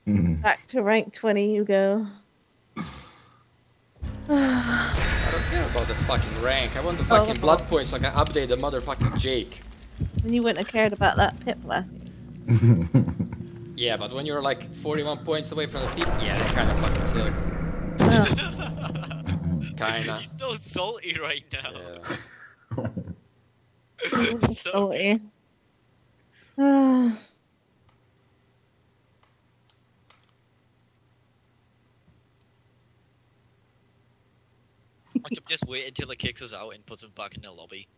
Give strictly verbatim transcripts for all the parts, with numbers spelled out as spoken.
Back to rank twenty you go. I don't care about the fucking rank. I want the fucking Oh. blood points so I can update the motherfucking Jake. Then you wouldn't have cared about that pip last game. Yeah, but when you're like forty-one points away from the peak, yeah, that kind of fucking sucks. Oh. Kinda. He's so salty right now. Yeah. So- Salty. Ah. I could just wait until it kicks us out and puts him back in the lobby.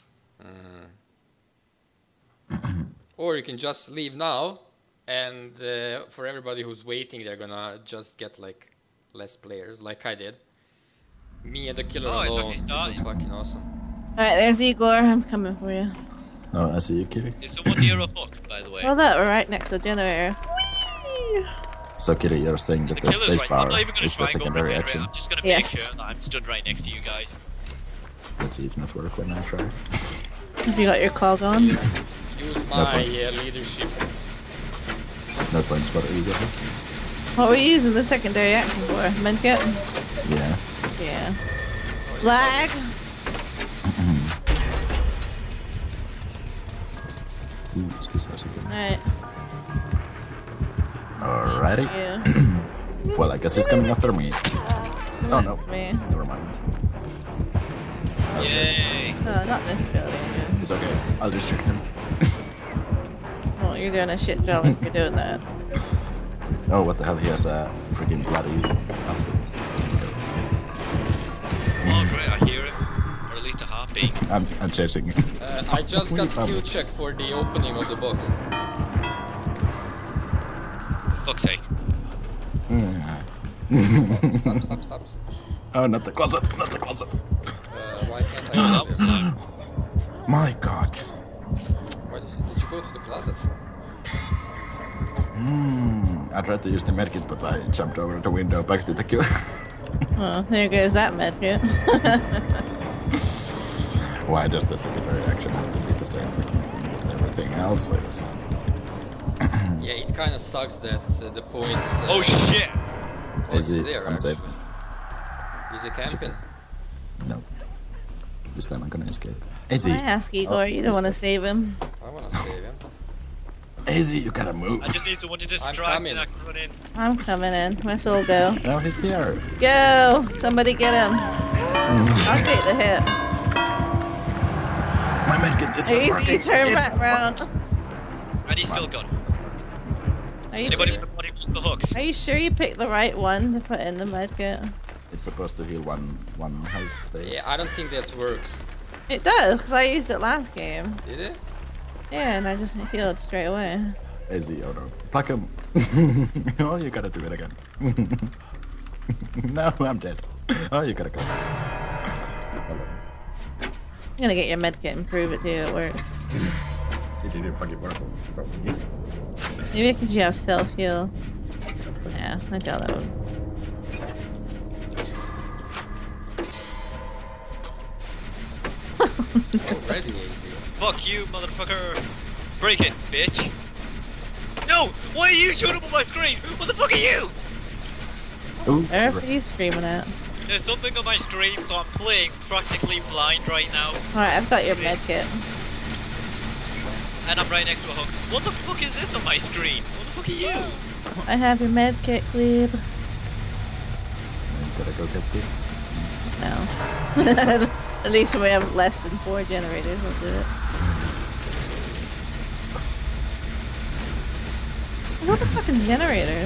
Mm. Or you can just leave now, and uh, for everybody who's waiting, they're gonna just get like less players, like I did. Me and the killer Oh, it's alone. actually It was starting. fucking awesome. Alright, there's Igor. I'm coming for you. Oh, I see you, Kitty. Is someone near a hook, by the way? Well, that we're right next to the generator. Whee! So, Kitty, you're saying that The the killer's space right. I'm power not even gonna is try the and go for secondary it. action. I'm just gonna Yes. make sure that I'm stood right next to you guys. Let's see it not work when I try. Have you got your cog on? Use my uh, leadership. No points for Igor. What were you using the secondary action for? Medkit? Yeah. Yeah. Lag? Ooh, is this house again? Alright. Alrighty. Yeah. Well, I guess he's coming after me. Oh no. That's me. Never mind. That's it. Yay! No, not this building. Yeah. It's okay. I'll distract him. Well, you're doing a shit job if you're doing that. Oh, what the hell? He has a freaking bloody outfit. Oh great, I hear him. Or at least a heartbeat. I'm, I'm chasing him. Uh, I just Where got you from? skill check for the opening of the box. Fuck's sake. Stop, stop, stop. Oh, not the closet. Not the closet. Uh, why can't Oh, I that do was this? loud. My god. Why did you, did you go to the closet? Hmm. I tried to use the medkit, but I jumped over the window back to the killer. Oh, there goes that medkit. Why does the secondary action have to be the same freaking thing that everything else is? Yeah, it kind of sucks that uh, the points. Uh, Oh shit! oh, Is it's it? there, I'm safe. actually. Is it camping? No. This time I'm gonna escape. Izzy! I ask Igor, Oh, you don't this want to way. save him. I wanna save him. Izzy, you gotta move. I just need someone to distract coming. and I can run in. I'm coming in. My soul go. No, he's here. Go! Somebody get him. I'll take the hit. My medkit is not Easy, working. turn It's back round. And he's still gone. Are you, Anybody sure? with the body want the hooks? Are you sure you picked the right one to put in the medkit? It's supposed to heal one one health state. Yeah, I don't think that works. It does, because I used it last game. Did it? Yeah, and I just healed straight away. Izzy, oh no. Pluck him. Oh, you gotta do it again. No, I'm dead. Oh, you gotta go. Hello. I'm gonna get your medkit and prove it to you it works. It didn't fucking work. Probably. Maybe because you have self heal. Yeah, I doubt that would. Already easy. Fuck you, motherfucker! Break it, bitch! No! Why are you showing up on my screen? What the fuck are you? Ooh, Where are you screaming at? There's something on my screen, so I'm playing practically blind right now. Alright, I've got your medkit. And I'm right next to a hook. What the fuck is this on my screen? What the fuck are you? I have your medkit, Glebe. You gotta go get it. No. At least we have less than four generators, we'll do it. Where's all the fucking generators?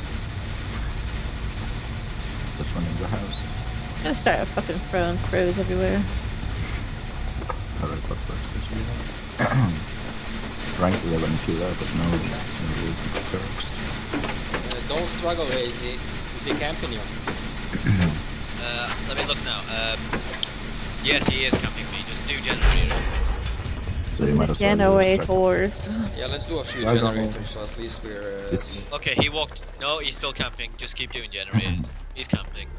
There's one in the house. I'm gonna start fucking throwing crows everywhere. Alright, what perks did you get? Rank eleven killer, but no, no real perks. Uh, don't struggle, Hazy. Is he camping you? Uh, let me look now. Um, yes, he is camping me. Just do generators. So you might as well use track- Generators. Yeah, let's do a few Struggle. generators, so at least we're. Uh, This- Okay, he walked. No, he's still camping. Just keep doing generators. He's camping.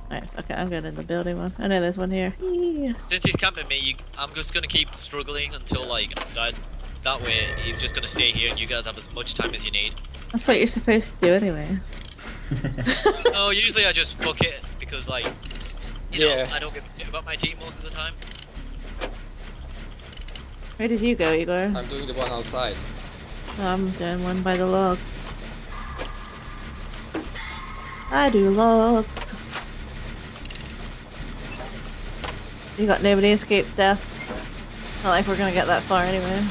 Alright, okay, I'm going in the building one. I know there's one here. Yeah. Since he's camping me, you, I'm just gonna keep struggling until like that. That way, he's just gonna stay here, and you guys have as much time as you need. That's what you're supposed to do anyway. No, usually I just fuck it because like, you Yeah. know, I don't give a shit about my team most of the time. Where did you go, Igor? I'm doing the one outside. Oh, I'm doing one by the logs. I do logs. You got nobody escape stuff? Not like we're gonna get that far anyway.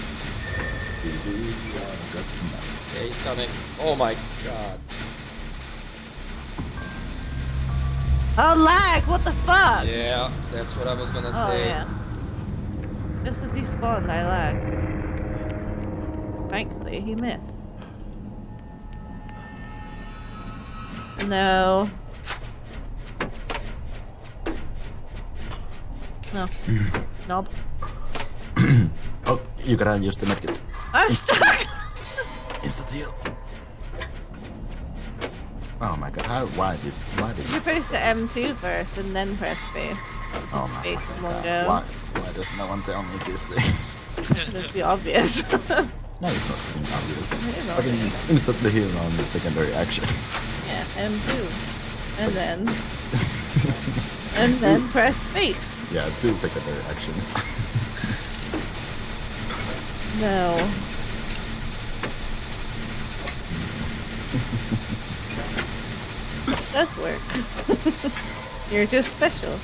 Yeah, he's coming. Oh my god. Oh, lag! What the fuck? Yeah, that's what I was gonna Oh, say. yeah. Just as he spawned, I lagged. Thankfully, he missed. No. No. Nope. Oh, you gotta use the medkit. I'm stuck! Instant heal. Oh my god, how, why did, why did You're supposed to M two first and then press space. Oh my Space fucking in one god, go. why, why does no one tell me these things? That'd be obvious. No, it's not fucking obvious. It is Fucking obvious. instantly heal on the secondary action. Yeah, M two. And then... and then press space. Yeah, two secondary actions. No. Does work. You're just special.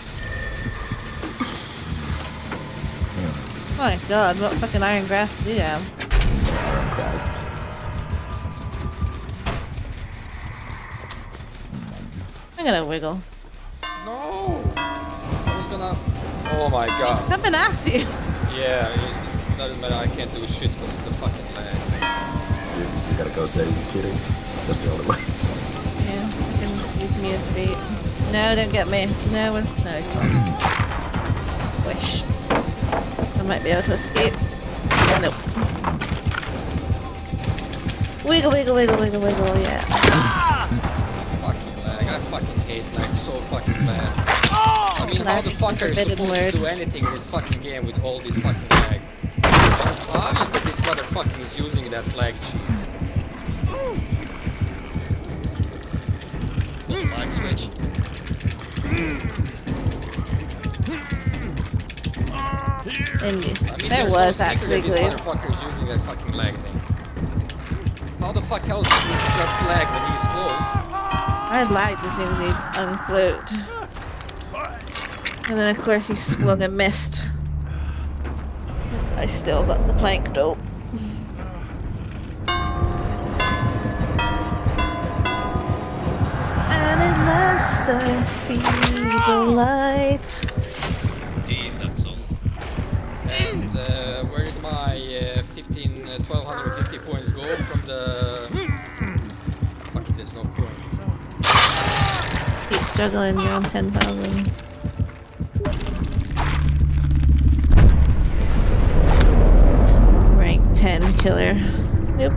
Oh my god, what fucking iron grasp do you have? Iron grasp. I'm gonna wiggle. No! I was gonna... Oh my He's god. coming after you. Yeah, it doesn't matter, I can't do shit because of the fucking lag. You, you gotta go save Kitty. That's the only way. Yeah, you can use me as bait. No, don't get me. No, we're- no. you can't. Wish. I might be able to escape. Nope. Wiggle, wiggle, wiggle, wiggle, wiggle, yeah. Fucking lag, I fucking hate lag so fucking bad. I mean, how Lag the is fuck a are you forbidden supposed word. to do anything in this fucking game with all this fucking lag? It's obvious that this motherfucker is using that lag cheat. Little lag switch. Indeed. I mean, There there's was no actually secret that glue. this motherfucker is using that fucking lag thing. How the fuck else would he just lag when he's close? I lagged as soon as he uncloaked. And then of course he swung and missed. I still got the plank dope. And at last I see the light. Jeez, that's all. And uh, where did my uh, fifteen, uh, twelve fifty points go from the... Fuck it, there's no point. Keep struggling, you're on ten thousand. Rank ten killer. Nope.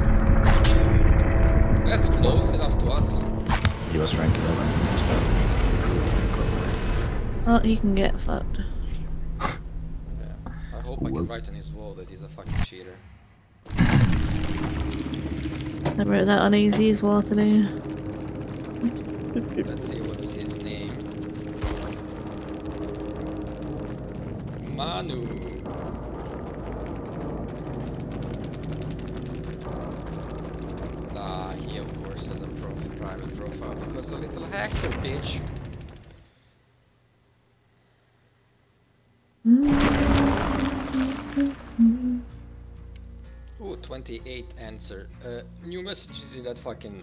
That's close enough to us. He was rank eleven when he started recruiting. Well, he can get fucked. Yeah. I hope I Well- can write on his wall that he's a fucking cheater. I wrote that on A Z's wall today. Let's see what's his name. Manu. Nah, he of course has a prof private profile because a little hacker bitch. Ooh, twenty-eight answer. Uh, new messages in that fucking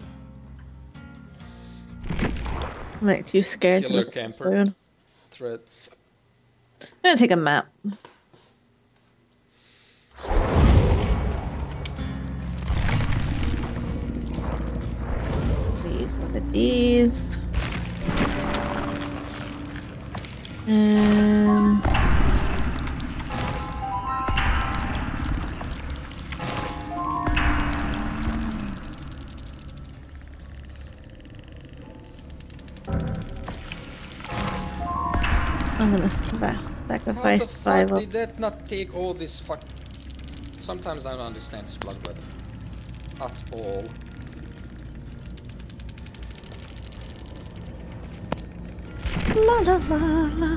Like too scared to Killer look at the camper. phone. thread. I'm gonna take a map. These one of these. And gonna sa- How sacrifice the five fuck of. did that not take all this fuck? Sometimes I don't understand this blood weapon at all. La la la la.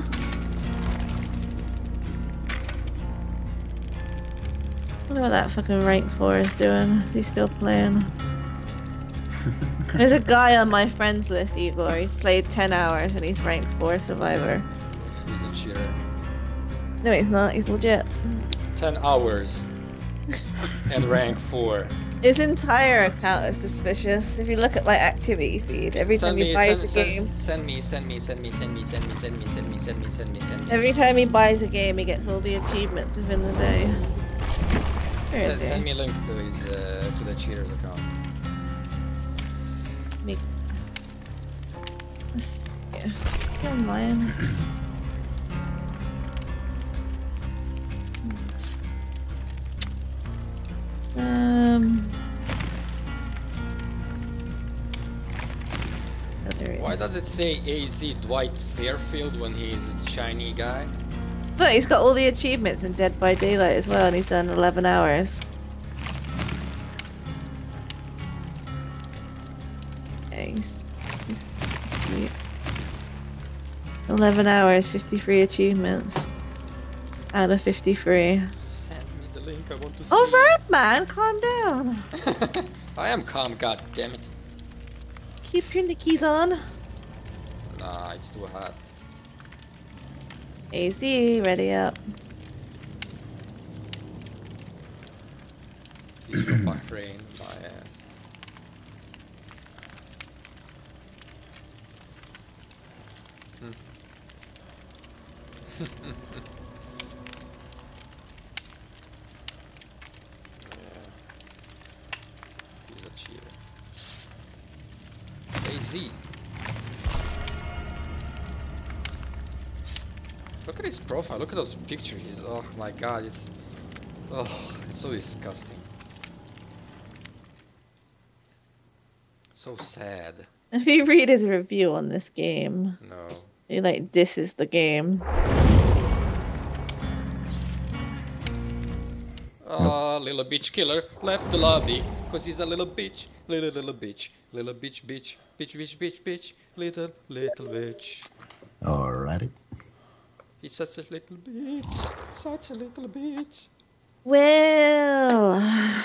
I wonder what that fucking rank four is doing. Is he still playing? There's a guy on my friends list, Igor. He's played ten hours and he's rank four survivor. He's a cheater. No, he's not. He's legit. Ten hours and rank four. His entire account is suspicious. If you look at my activity feed, every Send time he me, buys send, a send, game, send me, send me, send me, send me, send me, send me, send me, send me, send me, send me, send me. every time he buys a game, he gets all the achievements within the day. Where Send, is he? send me a link to his uh, to the cheater's account. Me. Yeah. Kill mine. Um. Oh, there he Why is. does it say A Z Dwight Fairfield when he's a shiny guy? Look, he's got all the achievements in Dead by Daylight as well, and he's done eleven hours. Yeah, he's, he's sweet. eleven hours, fifty-three achievements. Out of fifty-three. Send me the link. I want to see. Alright, man, calm down. I am calm. God damn it. Keep your nickies on. Nah, it's too hot. A Z, ready up. He's from Bahrain, my ass. Hmm. Yeah. He's a cheater. A Z. Look at his profile. Look at those pictures. He's, oh my god, it's, oh, it's so disgusting. So sad. If you read his review on this game, No. he like disses the game. Oh, little bitch killer left the lobby because he's a little bitch. Little, little bitch. Little bitch, bitch. Bitch, bitch, bitch, bitch. Little, little bitch. Alrighty. He's such a little bitch. Such a little bitch. Well,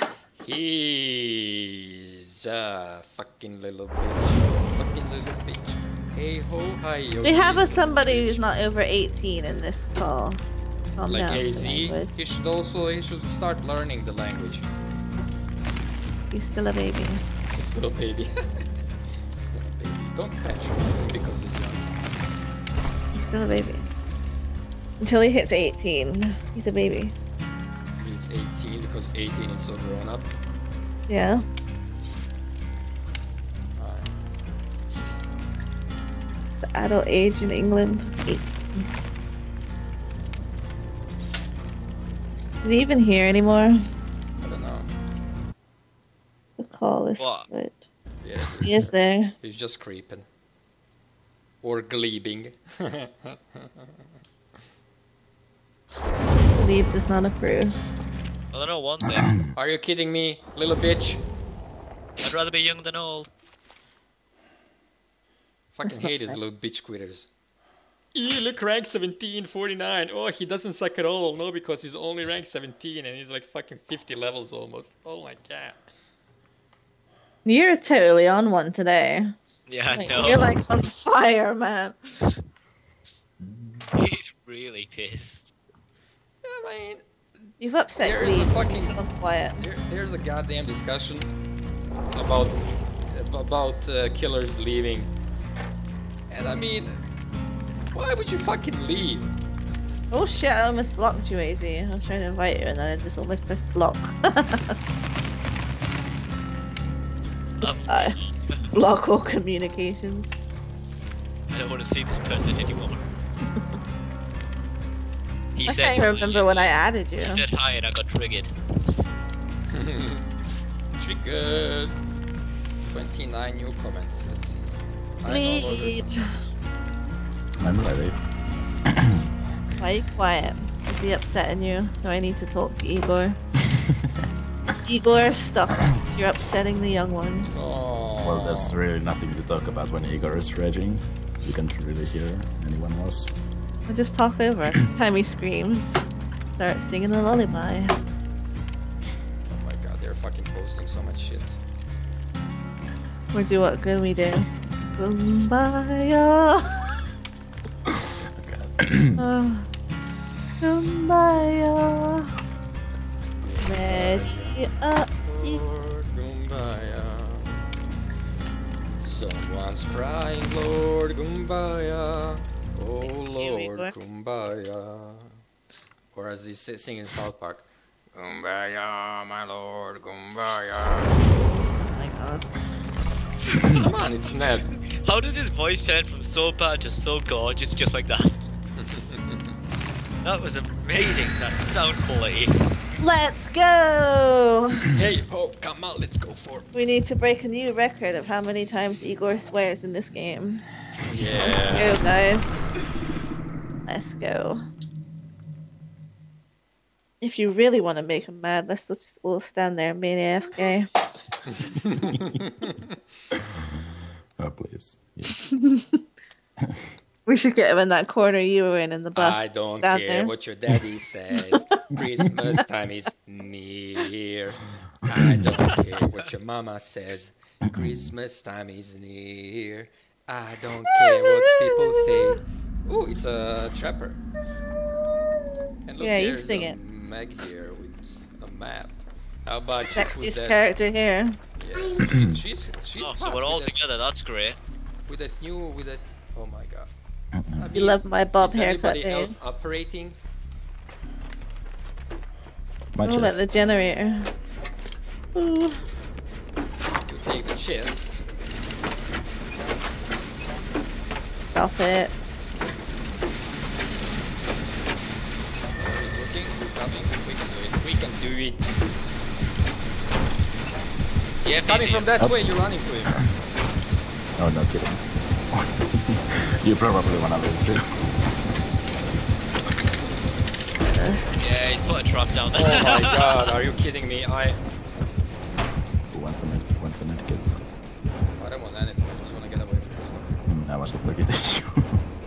He's a fucking little bitch. Fucking little bitch. Hey ho, hi yo. we have a little somebody who's bitch. not over eighteen in this call. Calm Like down, A Z, language. he should also he should start learning the language. He's still a baby. He's still a baby. He's still a baby. Don't patronize him because he's young. He's still a baby. Until he hits eighteen, he's a baby. He's eighteen because eighteen is so grown up. Yeah. Alright. The adult age in England, eighteen. Is he even here anymore? I don't know. The call is What? split. Yes, He is there. he's just creeping. Or gleebing. Leave does not approve. Well, I know one thing. Are you kidding me, little bitch? I'd rather be young than old. Fucking hate these little bitch quitters. E, look, rank seventeen, forty-nine. Oh, he doesn't suck at all. No, because he's only rank seventeen and he's like fucking fifty levels almost. Oh my god. You're totally on one today. Yeah, I Like, know. you're like on fire, man. He's really pissed. I mean, You've upset There is Lee. a fucking- He's gone quiet. there, there's a goddamn discussion about about uh, killers leaving. And I mean, why would you fucking leave? Oh shit, I almost blocked you, A Z. I was trying to invite you and then I just almost pressed block. Um, Uh, block all communications. I don't want to see this person anymore. He I said, can't even remember when I added you. He said hi and I got triggered. Triggered. twenty-nine new comments. Let's see. I downloaded- Lead. I'm ready. Why are you quiet? Is he upsetting you? Do I need to talk to Igor? Igor, stop. You're upsetting the young ones. Oh. Well, there's really nothing to talk about when Igor is raging. You can't really hear anyone else. I just talk over. Every time he screams, start singing a lullaby. Oh my god, they're fucking posting so much shit. Or do what good we do. Kumbaya. uh, Kumbaya. Ready up. Lord, Kumbaya. Someone's crying, Lord Kumbaya. Oh Lord Kumbaya. Or as they say- sing in South Park, Kumbaya, my Lord Kumbaya. Oh my god. Come on, it's Ned. How did his voice turn from so bad to so gorgeous just like that? That was amazing, that sound quality. Let's go! Hey, oh, come on, let's go for it. We need to break a new record of how many times Igor swears in this game. Yeah. Let's go, guys. Let's go. If you really want to make him mad, let's just all stand there and be A F K. Oh, please. Yeah. We should get him in that corner you were in in the bus. I don't stand care there. what your daddy says. Christmas time is near. I don't care what your mama says. Christmas time is near. I don't care what people say. Oh, it's a trapper. And look, Yeah, you there's sing a it. Meg here with a map. How about you put Sexiest that? character here. Yeah. she's she's Oh, so hot we're all with that- together, that's great. with that new with that. Oh my god. I You mean, love my bob is haircut, anybody dude. else operating? My What about chest. the generator? Ooh. To take the chest. Stop it. He's looking, he's coming. We can do it. We can do it. Yeah, He's coming easy. from that Up. way, you're running to him. Oh, no kidding. You probably wanna live too. Yeah, he's put a trap down there. Oh my god, are you kidding me? I Who wants to med wants to med kit? I don't want anything, I just wanna get away from Mm, I was talking to you.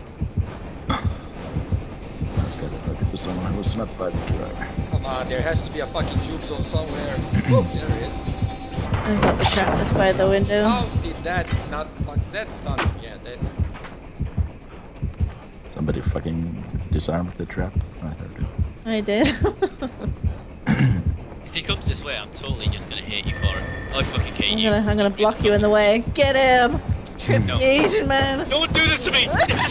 I was kinda talking to someone who's not by the killer. this. Come on, there has to be a fucking tube zone somewhere. Oh, there it is. I've got the trap just by the window. How did that not fuck? That's not. Yeah, that. Somebody fucking disarmed the trap. I heard it. I did. If he comes this way, I'm totally just gonna hate you for it. I fucking hate I'm you. gonna, I'm gonna block you in the way. Get him! Trip No. the Asian man! Don't do this to me!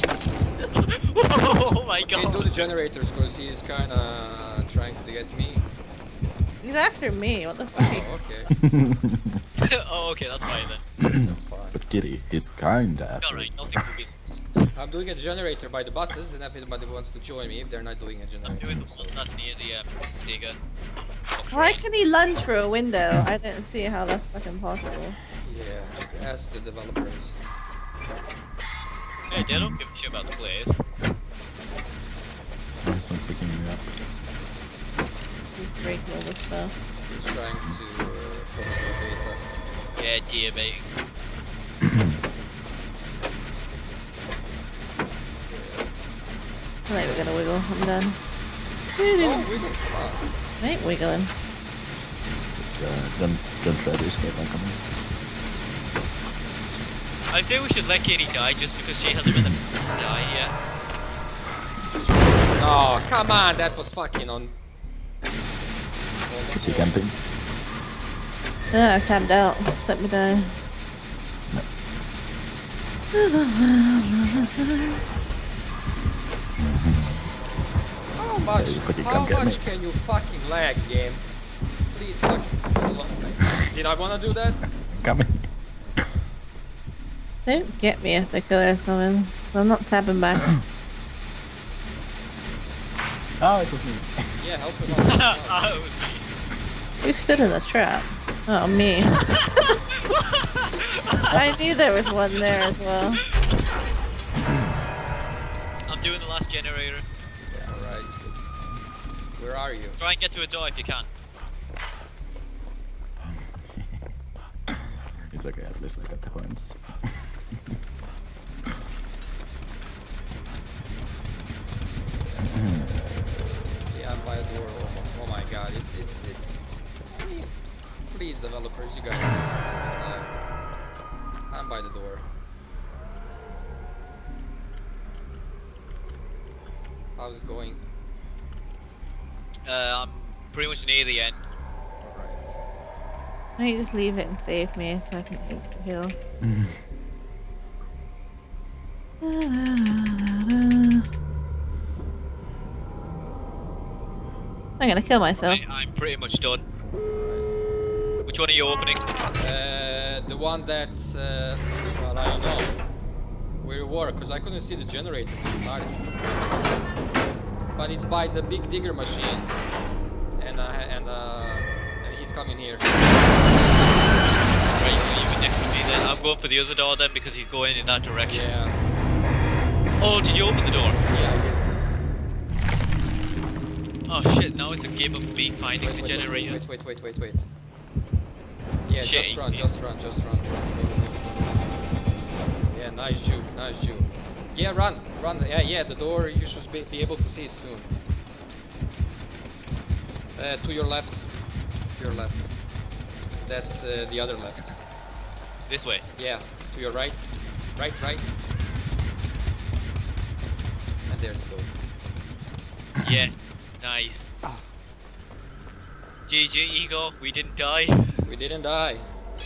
Oh my Can't do god. the generators because he's kinda trying to get me. He's after me. What the fuck? Oh, okay. Oh, okay, that's fine then. That's fine. But Kitty, he's kinda after Alright, you. nothing will be. I'm doing a generator by the buses, and if anybody wants to join me, if they're not doing a I'm generator. doing the one that's near the um, Sega. box Why rail. can he lunge through a window? I didn't see how that's fucking possible. Yeah, ask the developers. Hey, they don't give a shit about the place. There's some picking me up. He's breaking all this stuff. He's trying to uh, facilitate us. Yeah, dear mate. I think we're gonna wiggle. I'm done. Oh, we don't. Wow. I ain't wiggling. But, uh, don't, don't try to escape, I'm coming. I say we should let Katie die just because she hasn't been able to die yet. Oh, come on, that was fucking on. Is he camping? Yeah, I camped out. Just let me die. How much? you fucking how come get much me. can you fucking lag, game? Please fucking. Did I wanna do that? Coming. Don't get me if the killer's coming. I'm not tapping back. Oh, it was me. Yeah, help him out. Ah, it was me. Who stood in the trap? Oh, me. I knew there was one there as well. I'm doing the last generator. Where are you? Try and get to a door if you can. It's okay, at least I got the points. Yeah, I'm by the door almost. Oh my god, it's it's it's. Please, developers, you guys listen to me. Uh, I'm by the door. How's it going? Uh, I'm pretty much near the end. Alright. Why don't you just leave it and save me so I can heal? I'm gonna kill myself. I, I'm pretty much done. Which one are you opening? Uh, the one that's, uh, well, I don't know where you were, because I couldn't see the generator when it started. But it's by the big digger machine, and uh, and uh, and he's coming here. Right, so you can next to me then. I'm going for the other door then because he's going in that direction. Yeah. Oh, did you open the door? Yeah, I did. Oh shit, now it's a game of me finding Wait, the wait, wait, generator. wait, wait, wait, wait, wait. Yeah, Shit. just run, just run, just run. Yeah, nice juke, nice juke. Yeah, run, run. Yeah, yeah, the door, you should be, be able to see it soon. Uh, to your left. To your left. That's uh, the other left. This way. Yeah, to your right. Right, right. And there's the door. Yeah, nice. G G, Ego, we didn't die. We didn't die.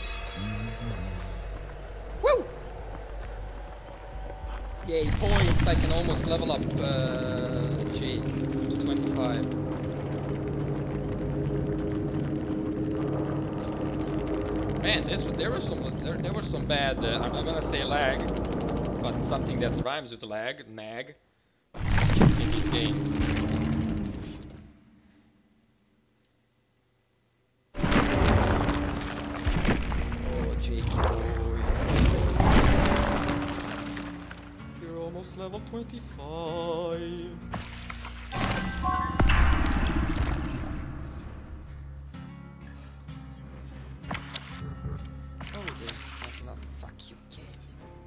Woo! Yay, points! I can almost level up uh, Jake to twenty-five. Man, this there was some there, there was some bad. Uh, I'm not gonna say lag, but something that rhymes with lag, nag, in this game. Oh, Jake boy, you're almost level twenty-five. Oh, there's not enough. Fuck you, game.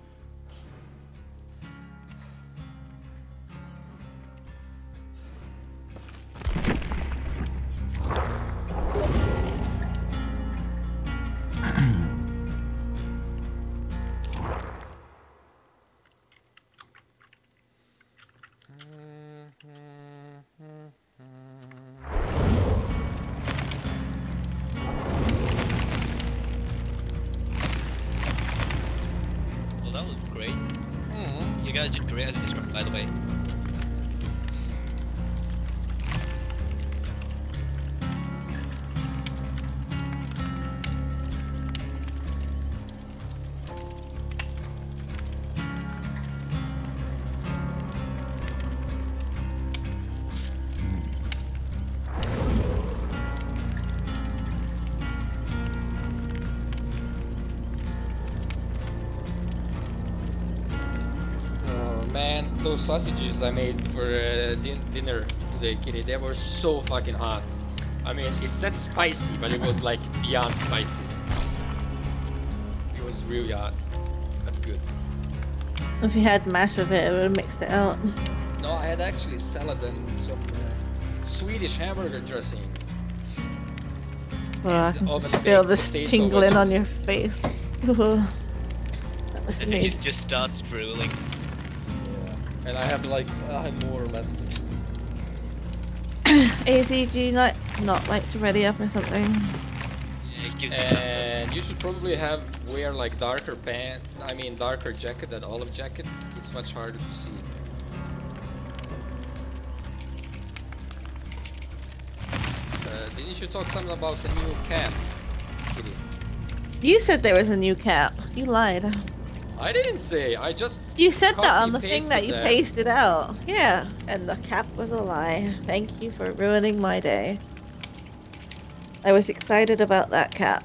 Well, that was great. Mm. You guys did great as a disrupt, by the way. Oh man, those sausages I made for uh, din dinner today, Kitty, they were so fucking hot. I mean, it said spicy, but it was like beyond spicy. It was really hot, but good. If you had mash with it, it would have mixed it out. No, I had actually salad and some uh, Swedish hamburger dressing. Well, I can oven just feel baked this potato tingling on wedges. your face. That was And he amazing. just starts drooling. Yeah. And I have like, I have more left. A Z, do you like not like to ready up or something? Yeah, it gives me cancer. And you should probably have wear like darker pant. I mean darker jacket, that olive jacket. It's much harder to see. Uh, didn't you talk something about the new cap, Kitty? You said there was a new cap. You lied. I didn't say. I just. You said that on the copy thing that pasted you that. pasted out. Yeah, and the cap was a lie. Thank you for ruining my day. I was excited about that cap.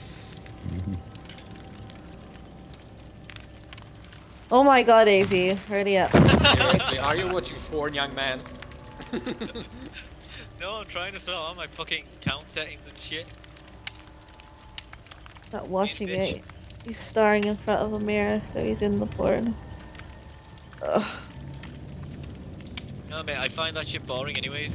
Oh my god, A Z, ready up. Seriously, are you watching porn, young man? No, I'm trying to sort out my fucking count settings and shit. Not watching bitch. it. He's staring in front of a mirror, so he's in the porn. Ugh. No, mate, I find that shit boring anyways.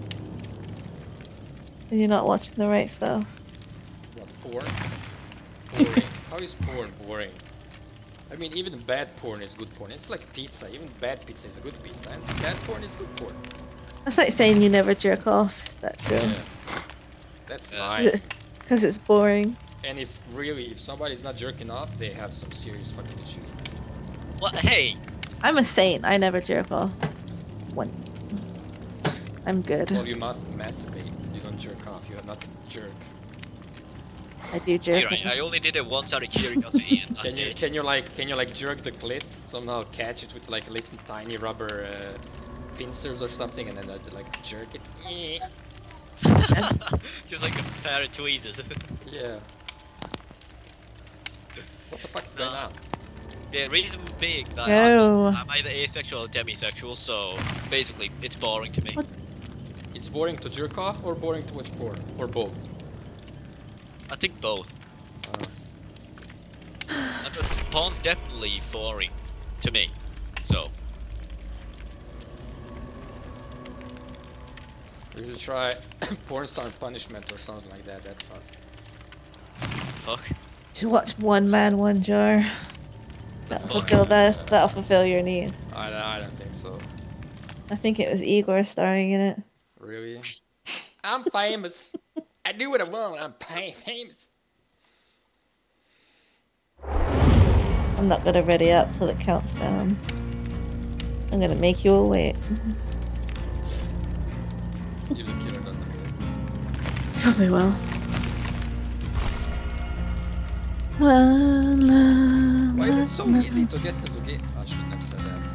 And you're not watching the right stuff. What, porn? Boring. How is porn boring? I mean, even bad porn is good porn. It's like pizza. Even bad pizza is a good pizza. And bad porn is good porn. That's like saying you never jerk off. Is that true? Yeah. That's Yeah. lying. Because it's boring. And if really, if somebody's not jerking off, they have some serious fucking issue. What? Hey! I'm a saint. I never jerk off. One. I'm good. Well, you must masturbate. You don't jerk off. You are not a jerk. I do jerk You're right, I only did it once out of curiosity and that's Can you it. can you like can you like jerk the clit? Somehow catch it with like little tiny rubber uh, pincers or something, and then uh, like jerk it. Eh. Just like a pair of tweezers. Yeah. What the fuck's No. going on? The reason being that No. I'm, I'm either asexual or demisexual, so basically it's boring to me. What? It's boring to jerk off or boring to watch porn or both. I think both. Uh, I mean, porn's definitely boring to me, so. we should try porn star punishment or something like that. That's fun. Fuck. To watch One Man, One Jar. That'll Fuck. fulfill that. That'll fulfill your needs. I don't, I don't think so. I think it was Igor starring in it. Really? I'm famous. I do what I want. I'm pa- famous. I'm not gonna ready up till it counts down. I'm gonna make you wait. If the killer doesn't do it. Probably will. Why is it so easy to get into the game? I shouldn't have said that.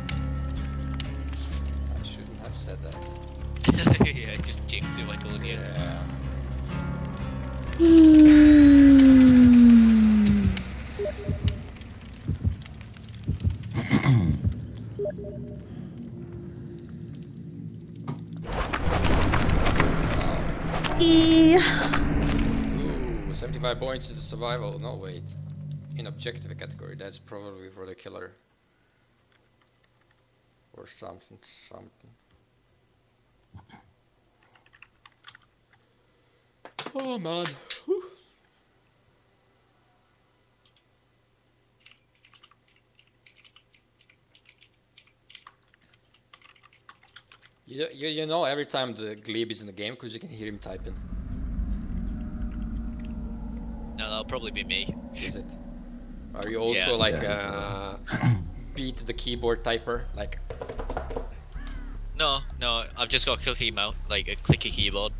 I shouldn't have said that. Yeah, just jinx it like all you. Yeah. E. Ooh, seventy-five points in the survival. No, wait. In objective category, that's probably for the killer. Or something, something. Oh man. Whew. You, you, you know every time the Glebe is in the game because you can hear him typing. No, that'll probably be me. Is it? Are you also Yeah. like Yeah. uh, beat the keyboard typer? Like, No, no, I've just got a clicky mouth, like a clicky keyboard.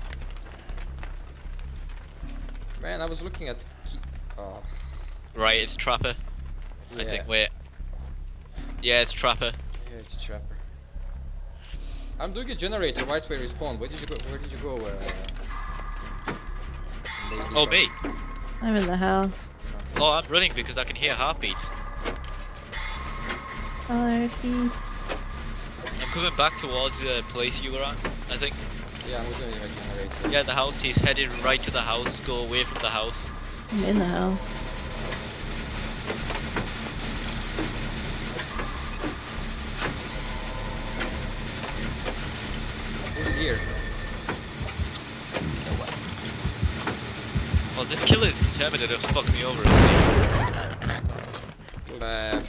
man, I was looking at key. Oh, Right, it's Trapper. I yeah. think. Wait. Yeah, it's Trapper. Yeah, it's Trapper. I'm doing a generator. Right way respawn. Where did you go? Where did you go? Uh, lady Oh, bug? me. I'm in the house. Okay. Oh, I'm running because I can hear heartbeats. Heartbeat. I'm coming back towards the place you were at, I think. Yeah, I'm doing a generator. Yeah, the house. He's headed right to the house. Go away from the house. I'm in the house. Who's here? Well, this killer is determined to fuck me over, isn't he? Uh,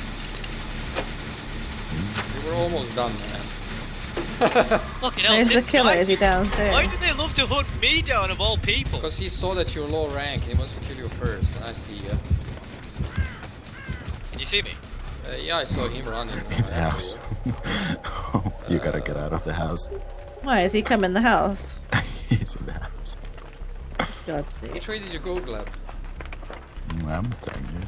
we were almost done, man. Fucking hell, Where's the this killer? guy- Is he downstairs? Why do they love to hunt me down of all people? Because he saw that you're low rank and he wants to kill you first, and I see you. Can you see me? Uh, yeah, I saw him running. In the house. You gotta get out of the house. Why is he come in the house? He's in the house. God's sake. Which way did you go, Gleb? Mm, I'm telling you.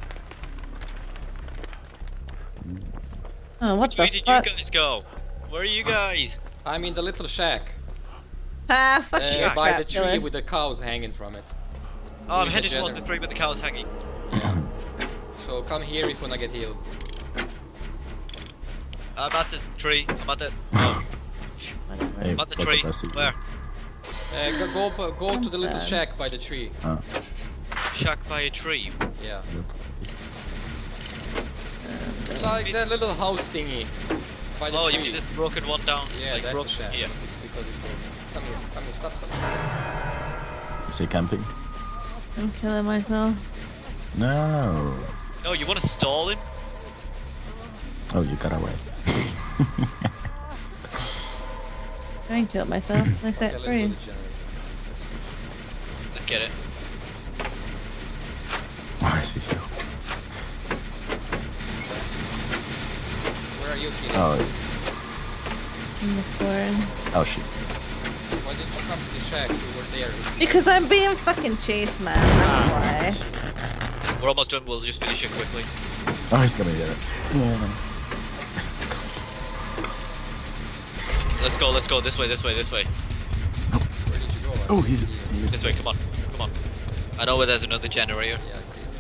Oh, what Which the way did fuck? you guys go? Where are you guys? I'm in the little shack. Ah, fuck Uh, you, by crap the tree killer. with the cows hanging from it. Oh, I'm With the headed towards Jenner. the tree with the cows hanging. Yeah. So come here if you wanna get healed. I'm at the tree. I'm at the. Oh, Whatever. Hey, I'm at the look tree. at us. Where? Uh, go go, b- go to the little Okay. shack by the tree. Ah, Shack by a tree. Yeah. yep. Like that little house thingy. By the Oh, you tree. mean this broken one down? Yeah, like that's broken a shack. here. It's because it's broken. Come here, come here, stop, stop, stop. Is he camping? I'm killing myself. No. No, you want to stall him? Oh, you got away. I can kill myself. I set Okay, let's go free. to the generator. Let's get it. I see you. Where are you, Kitty? Oh, it's. In the floor. Oh shit. Why didn't you come to the shack? You were there. Because I'm being fucking chased, man. That's why. We're almost done. We'll just finish it quickly. Oh, he's coming here. Yeah. Let's go. Let's go. This way. This way. This way. Where did you go? I Oh, didn't he's. see you. He was This way. Come on. Come on. I know where there's another generator. Yeah, I see it.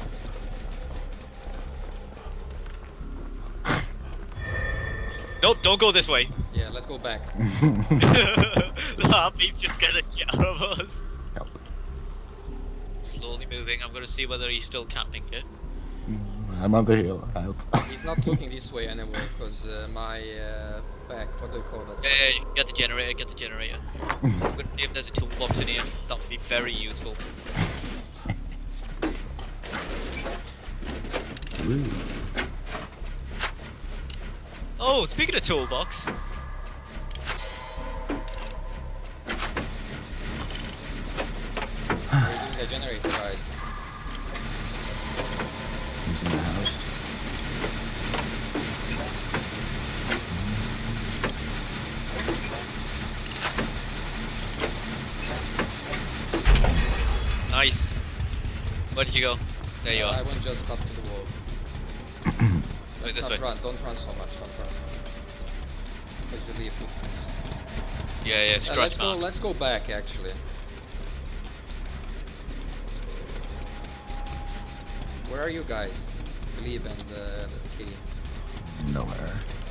Nope. Don't go this way. Yeah, let's go back. The heartbeat's just gonna get out of us. Help. Slowly moving. I'm gonna see whether he's still camping here. I'm on the hill. Help. He's not looking this way anyway, because uh, my uh, back, what do you call that? Yeah, yeah, yeah, get the generator. Get the generator. I'm gonna see if there's a toolbox in here. That would be very useful. Ooh. Oh, speaking of toolbox. We're doing a generator, guys. Who's in the house? Nice. Where did you go? There you Uh, I are. went just up to the wall. Oh, Let's this not way. run, don't run so much, don't run so much. Because you leave footprints. Yeah, yeah, Uh, scratch let's go, marks. let's go back actually. Where are you guys? Glebe and uh, Kitty. Nowhere.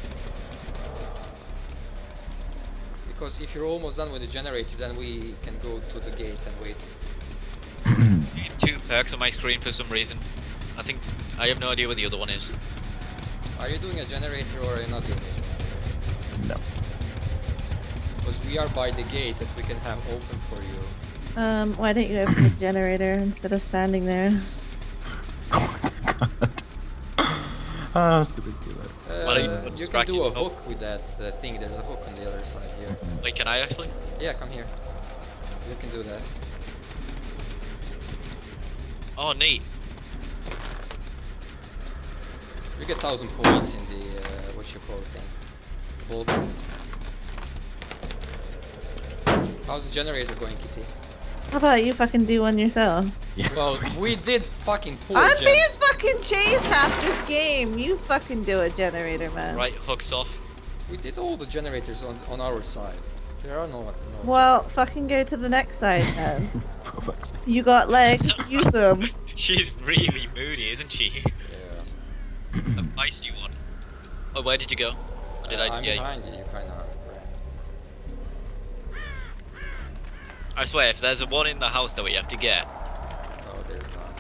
Because if you're almost done with the generator, then we can go to the gate and wait. Two perks on my screen for some reason. I think I have no idea where the other one is. Are you doing a generator or are you not doing it? No. Because we are by the gate that we can have open for you. Um, why don't you open the generator instead of standing there? Oh my god. Ah, stupid killer. Why don't you Uh, you can distract do a yourself? hook with that uh, thing. There's a hook on the other side here. Wait, can I actually? Yeah, come here. You can do that. Oh, neat. You get thousand points in the uh, what you call it thing. Bolts. How's the generator going, Kitty? How about you fucking do one yourself? Yeah. Well, we did fucking four I'm gens. being fucking chased half this game. You fucking do a generator, man. Right, hooks off. We did all the generators on on our side. There are no. no Well, fucking go to the next side then. For fuck's sake. You got legs, use them. She's really moody, isn't she? Yeah. A feisty one. Oh, where did you go? Or did Uh, I? I'm Yeah. behind you. You kind of. I swear, if there's a one in the house that we have to get. Oh, there's not.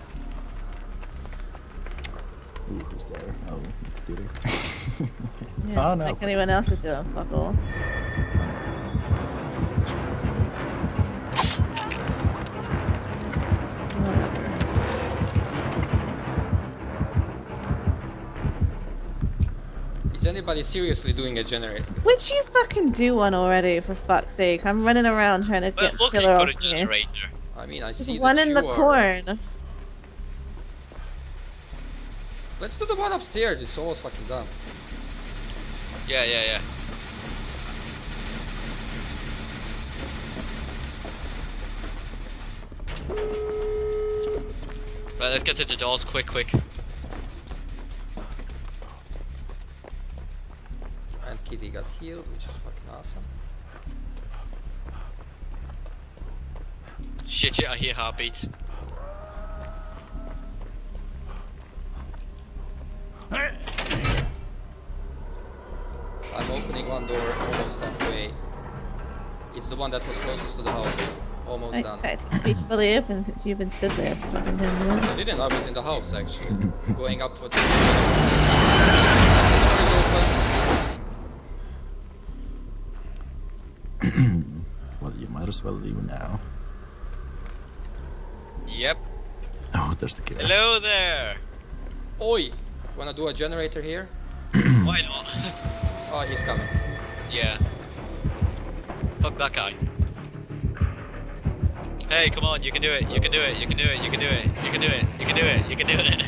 Ooh, who's there? Oh, it's Diddy. Yeah, Oh, no. like anyone else is doing, fuck all. Whatever. Is anybody seriously doing a generator? Would you fucking do one already, for fuck's sake? I'm running around trying to We're get looking killer for off a me. generator. I mean, I There's see one that in you the are- corn. Let's do the one upstairs. It's almost fucking done. Yeah, yeah, yeah. Right, let's get to the doors quick, quick. And Kitty got healed, which is fucking awesome. Shit, shit, I hear heartbeats. I'm opening one door almost halfway. that was closest to the house. Almost I done. expect it to be fully open since you've been stood there for fucking ten minutes. I didn't, I was in the house actually. Going up for the... Well, you might as well leave now. Yep. Oh, there's the killer. Hello there. Oi! Wanna do a generator here? Why not? Oh, he's coming. Yeah. Fuck that guy. Hey, come on, you can do it, you can do it, you can do it, you can do it, you can do it, you can do it, you can do it.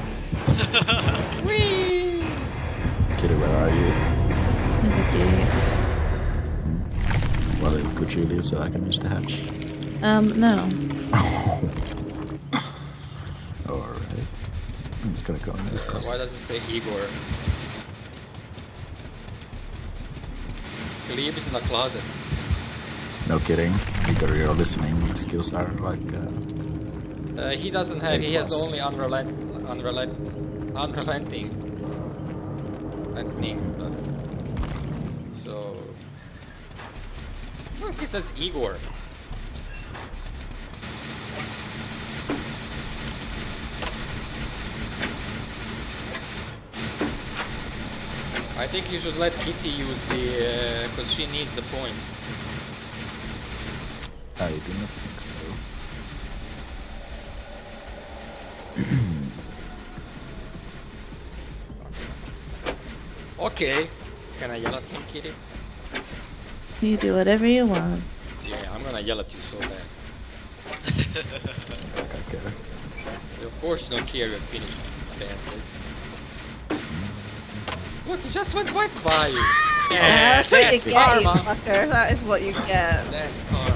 Whee! Killer, where are you? Never do. Well, could you leave so I can use the hatch? Um, no. Alright. I'm just gonna go in this Uh, closet. why does it say Igor? Glebe is in the closet. No kidding. Igor, you're listening. Your skills are like. Uh, Uh, he doesn't have, he has plus. only unrelent, unrelent, unrelenting. Relenting, but... So... Look, he says Igor. I think you should let Kitty use the, uh, cause she needs the points. I do not think so. Okay. Can I yell at him, Kitty? You do whatever you want. Yeah, I'm gonna yell at you so bad. Doesn't like I care. Of course you don't care, you finished, bastard. Look, he just went right by you. Yeah, that's what you that's get, karma. you fucker. That is what you get. That's karma.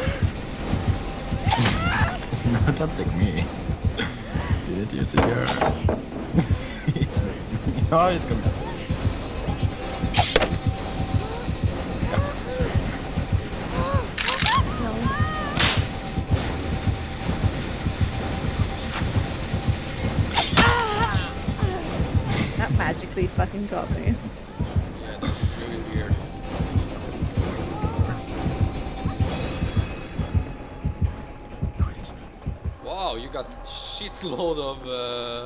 No, don't take me. You didn't use it here. He's missing me. Oh, he's coming after me. Yeah, he's there. That magically fucking got me. Yeah, that's really weird. Wow, you got shitload of uh...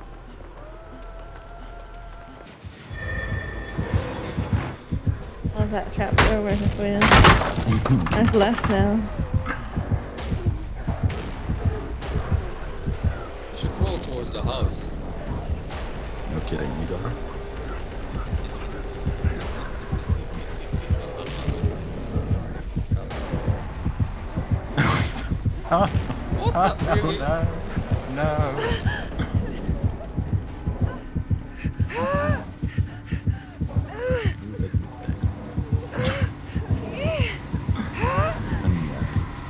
How's that trap door working for you? I've left now. You should roll towards the house. No kidding, Igor. It's coming. Oh, What oh, the? no, Really? no, no. You take me to the exit. And, uh,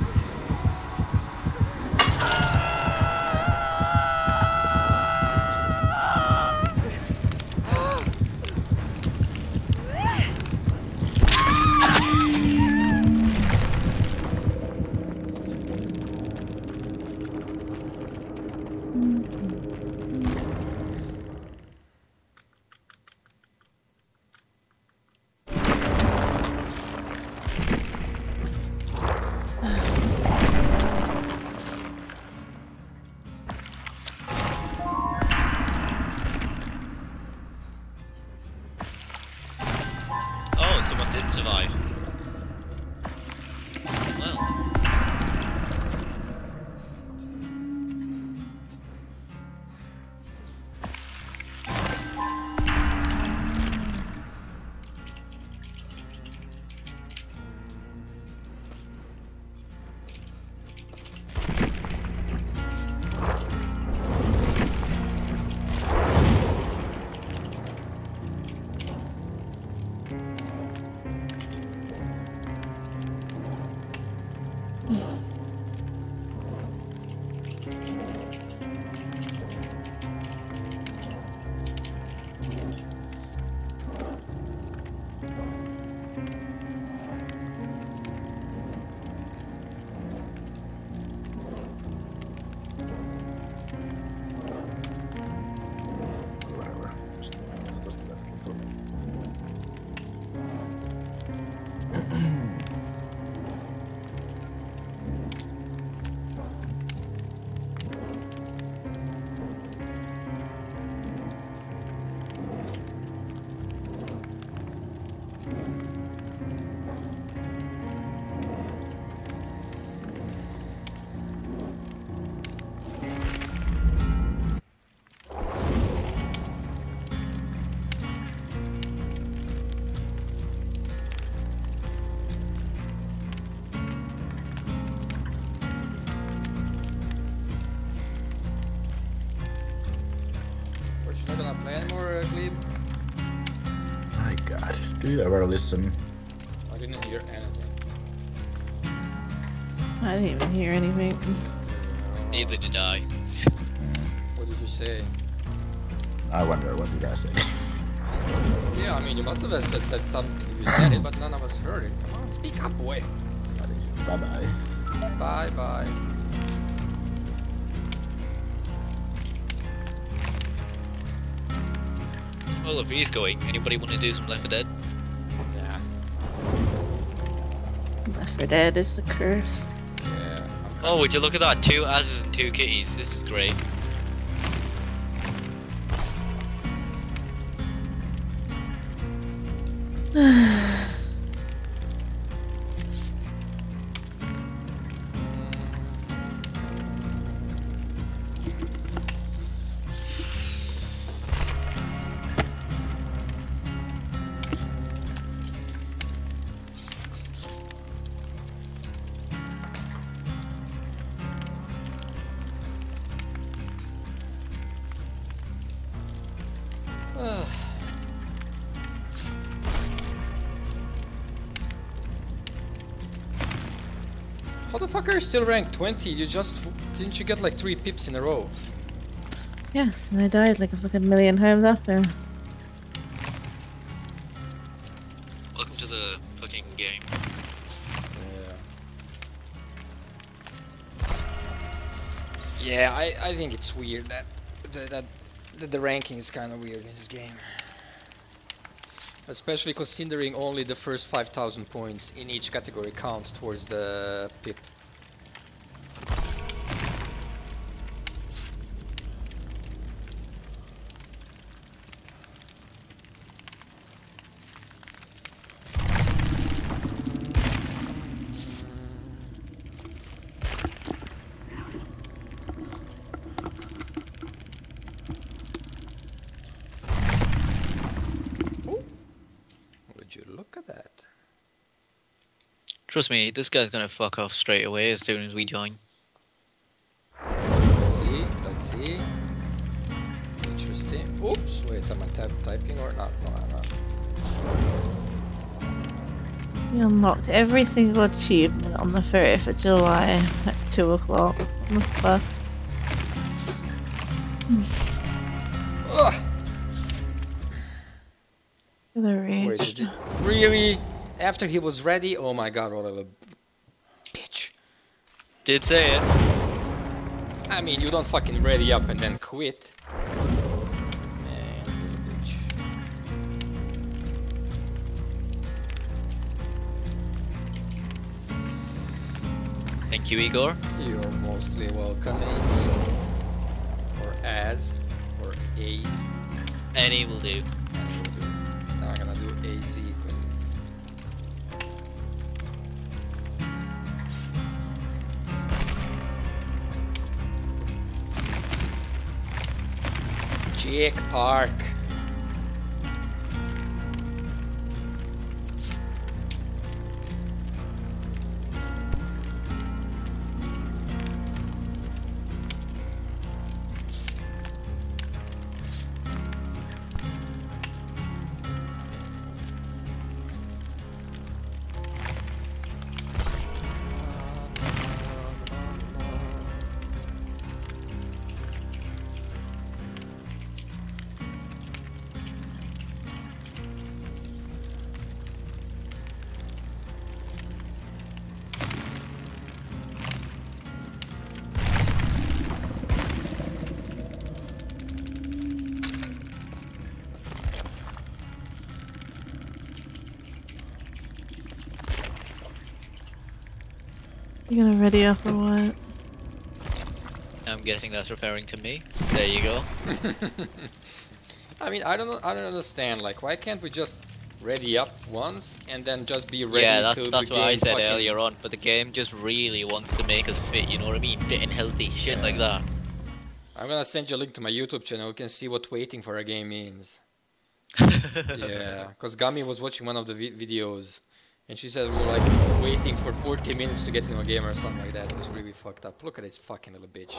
Oh, someone did survive. Well. whatever. Just, that was the best one for me. Play any more, uh, Glebe? My God, do you ever listen? I didn't hear anything. I didn't even hear anything. Neither did I. What did you say? I wonder, what did I say? Yeah, I mean, you must have said, said something if you said it, but none of us heard it. Come on, speak up, boy. Bye bye. Bye bye. Well, if he's going, anybody want to do some Left four Dead? Yeah. Left four Dead is the curse. Yeah. I'm Oh, would you look at that? Two asses and two kitties. This is great. How the fuck are you still ranked twenty? You just didn't you get like three pips in a row? Yes, and I died like a fucking million times after. Welcome to the fucking game. Yeah. Yeah, I, I think it's weird that that, that, that the ranking is kind of weird in this game. Especially considering only the first five thousand points in each category count towards the pip. Look at that. Trust me, this guy's gonna fuck off straight away as soon as we join. Let's see, let's see. Interesting. Oops, wait, am I typ typing or not? No, I'm not. We unlocked every single achievement on the thirtieth of July at two o'clock. What the fuck? Ugh. The rage. Wait, did it really? After he was ready? Oh my god, what a little bitch. Did say it. I mean, you don't fucking ready up and then quit. Man, little bitch. Thank you, Igor. You're mostly welcome, A Z. Or as. Or A's. Any will do. Now I'm gonna do A Z. Jake Park. You gonna ready up or what? I'm guessing that's referring to me. There you go. I mean, I don't know, I don't understand. Like, why can't we just ready up once and then just be ready Yeah, that's till that's the what I game said fucking... earlier on. But the game just really wants to make us fit. You know what I mean? Fit and healthy, shit Yeah. like that. I'm gonna send you a link to my YouTube channel. You can see what waiting for a game means. Yeah, because Gummy was watching one of the vi videos, And she said we were like waiting for forty minutes to get into a game or something like that. It was really fucked up. Look at this fucking little bitch.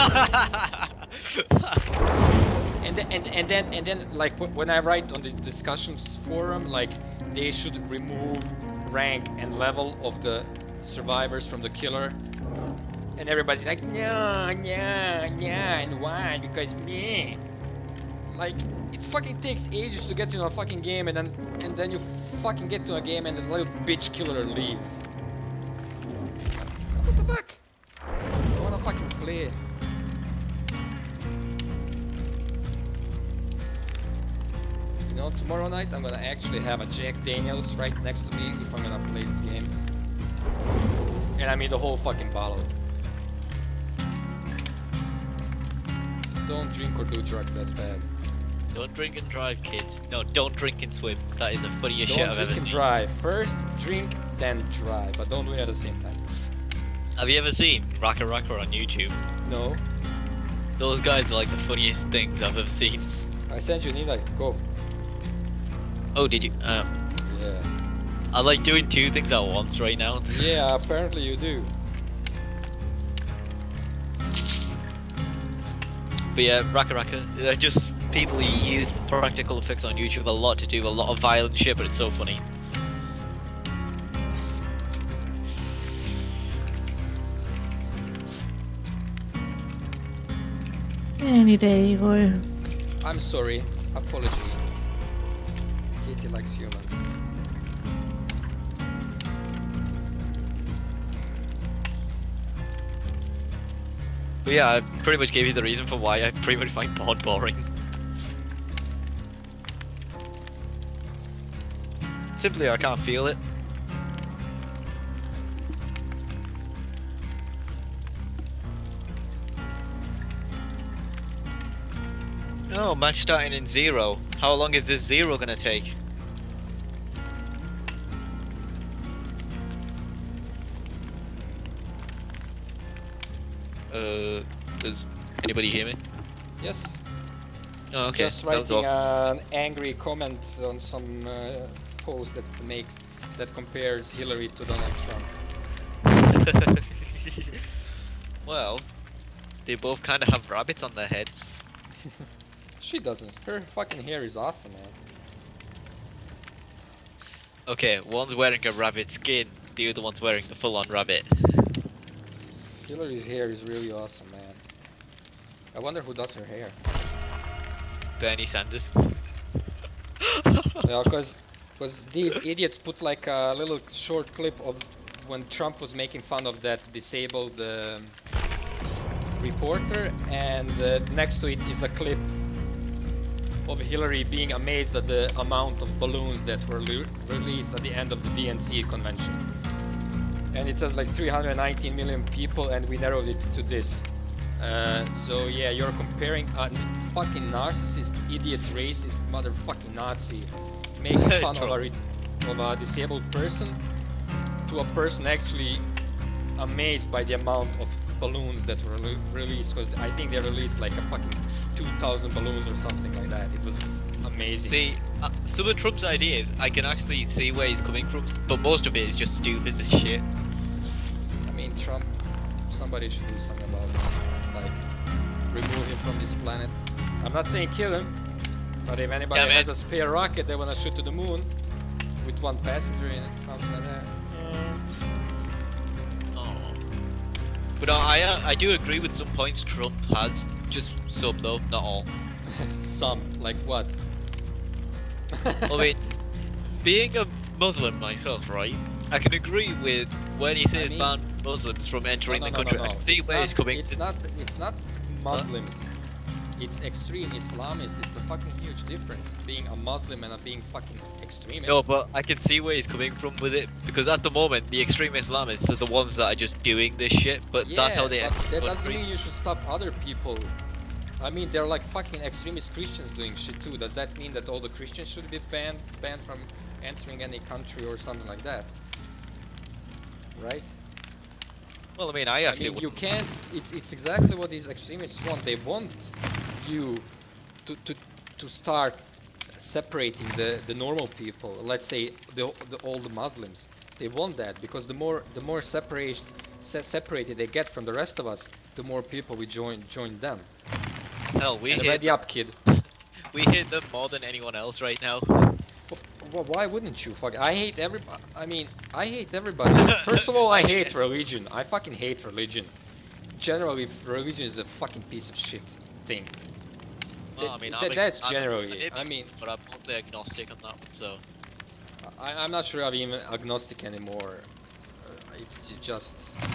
and then and, and then and then like w when I write on the discussions forum, like they should remove rank and level of the survivors from the killer. And everybody's like, no, no, no, and why? Because me. Like, it fucking takes ages to get into a fucking game, and then and then you fucking get to a game, and the little bitch killer leaves. What the fuck? I wanna fucking play. You know, tomorrow night I'm gonna actually have a Jack Daniels right next to me if I'm gonna play this game. And I mean the whole fucking bottle. Don't drink or do drugs, that's bad. Don't drink and drive, kids. No, don't drink and swim. That is the funniest Don't shit I've drink ever and seen. drive. First drink, then drive, but don't do it at the same time. Have you ever seen Raka Raka on YouTube? No. Those guys are like the funniest things I've ever seen. I sent you an invite. Go. Oh, did you? Um, Yeah. I like doing two things at once right now. Yeah, apparently you do. But yeah, Raka Raka, they're just people who use practical effects on YouTube a lot to do a lot of violent shit, but it's so funny. Any day, boy. I'm sorry. Apology. Katie likes humans. But yeah, I pretty much gave you the reason for why I pretty much find porn boring. Simply, I can't feel it. Oh, match starting in zero. How long is this zero gonna take? Uh, does anybody hear me? Yes. Oh, okay. Just that was writing all. an angry comment on some uh, post that makes that compares Hillary to Donald Trump. Well, they both kind of have rabbits on their head. She doesn't. Her fucking hair is awesome, man. Okay, one's wearing a rabbit skin, the other one's wearing the full-on rabbit. Hillary's hair is really awesome, man. I wonder who does her hair. Bernie Sanders. Yeah, because because these idiots put like a little short clip of when Trump was making fun of that disabled uh, reporter, and uh, next to it is a clip of Hillary being amazed at the amount of balloons that were le released at the end of the D N C convention. And it says like three hundred nineteen million people, and we narrowed it to this. Uh, so yeah, you're comparing a fucking narcissist, idiot, racist, motherfucking Nazi making fun of a, re of a disabled person to a person actually amazed by the amount of balloons that were re released, because I think they released like a fucking two thousand balloons or something like that. It was amazing. See, uh, some of Trump's ideas, I can actually see where he's coming from, but most of it is just stupid as shit. I mean, Trump, somebody should do something about it. Like, remove him from this planet. I'm not saying kill him, but if anybody Yeah, has man. a spare rocket they wanna shoot to the moon with one passenger in it, something like that. Oh. But uh, I uh, I do agree with some points Trump has, just some though, not all. Some, like what? I mean, being a Muslim myself, right? I can agree with when he says mean- ban Muslims from entering No, the no, no, country. no, I no. can see It's where not, he's coming. It's not. It's not Muslims. It's extreme Islamists. It's a fucking huge difference being a Muslim and a being fucking extremist. No, but I can see where he's coming from with it, because at the moment the extreme Islamists are the ones that are just doing this shit. But yeah, that's how they. but enter the that doesn't country. mean you should stop other people. I mean, they're like fucking extremist Christians doing shit too. Does that mean that all the Christians should be banned, banned from entering any country or something like that? Right? Well, I mean, I I actually. mean, you wouldn't- can't. It's it's exactly what these extremists want. They want you to to to start separating the the normal people. Let's say the the all the Muslims. They want that because the more the more separate se separated they get from the rest of us, the more people we join join them. Hell, we And hate ready up, kid. we hate them more than anyone else right now. Well, why wouldn't you? Fuck, I hate everybody. I mean, I hate everybody. First of all, I hate religion. I fucking hate religion. Generally, religion is a fucking piece of shit thing. Well, I mean, Th I'm th ag- that's I'm- generally. I'm I mean, but I'm mostly agnostic on that one, so. I, I'm not sure I'm even agnostic anymore. Uh, it's ju- just.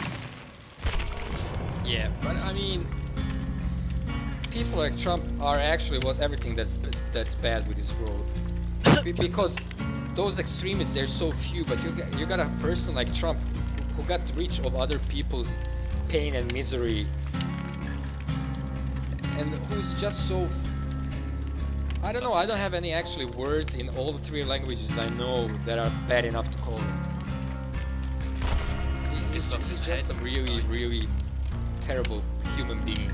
Yeah, but I mean, people like Trump are actually what everything that's b- that's bad with this world. Be- because those extremists, they're so few, but you got, you got a person like Trump who got rich of other people's pain and misery, and who's just so. I don't know. I don't have any actually words in all the three languages I know that are bad enough to call him. He, he's, ju- he's just a really, really terrible human being.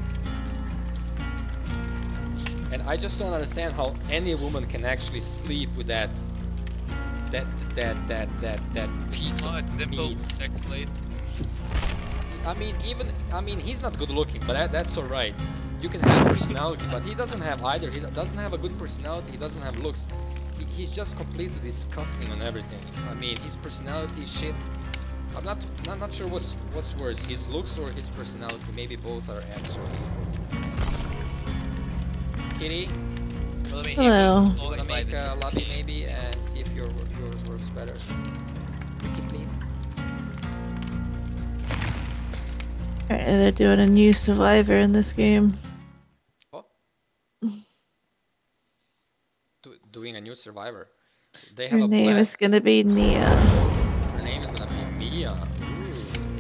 And I just don't understand how any woman can actually sleep with that, that, that, that, that, that piece Oh, of it's simple. meat. Sex slave. I mean, even I mean, he's not good looking, but that, that's all right. You can have personality, but he doesn't have either. He doesn't have a good personality. He doesn't have looks. He, he's just completely disgusting on everything. I mean, his personality, shit. I'm not not not sure what's what's worse, his looks or his personality. Maybe both are actually equal. Kitty, Well, I mean, Hello. he was wanna falling by make the a lobby maybe and see if your yours works better. Ricky, please. Alright, they're doing a new survivor in this game. Oh. Do, doing a new survivor. They have Her a name black. is gonna be Nia. Her name is gonna be Mia. Ooh.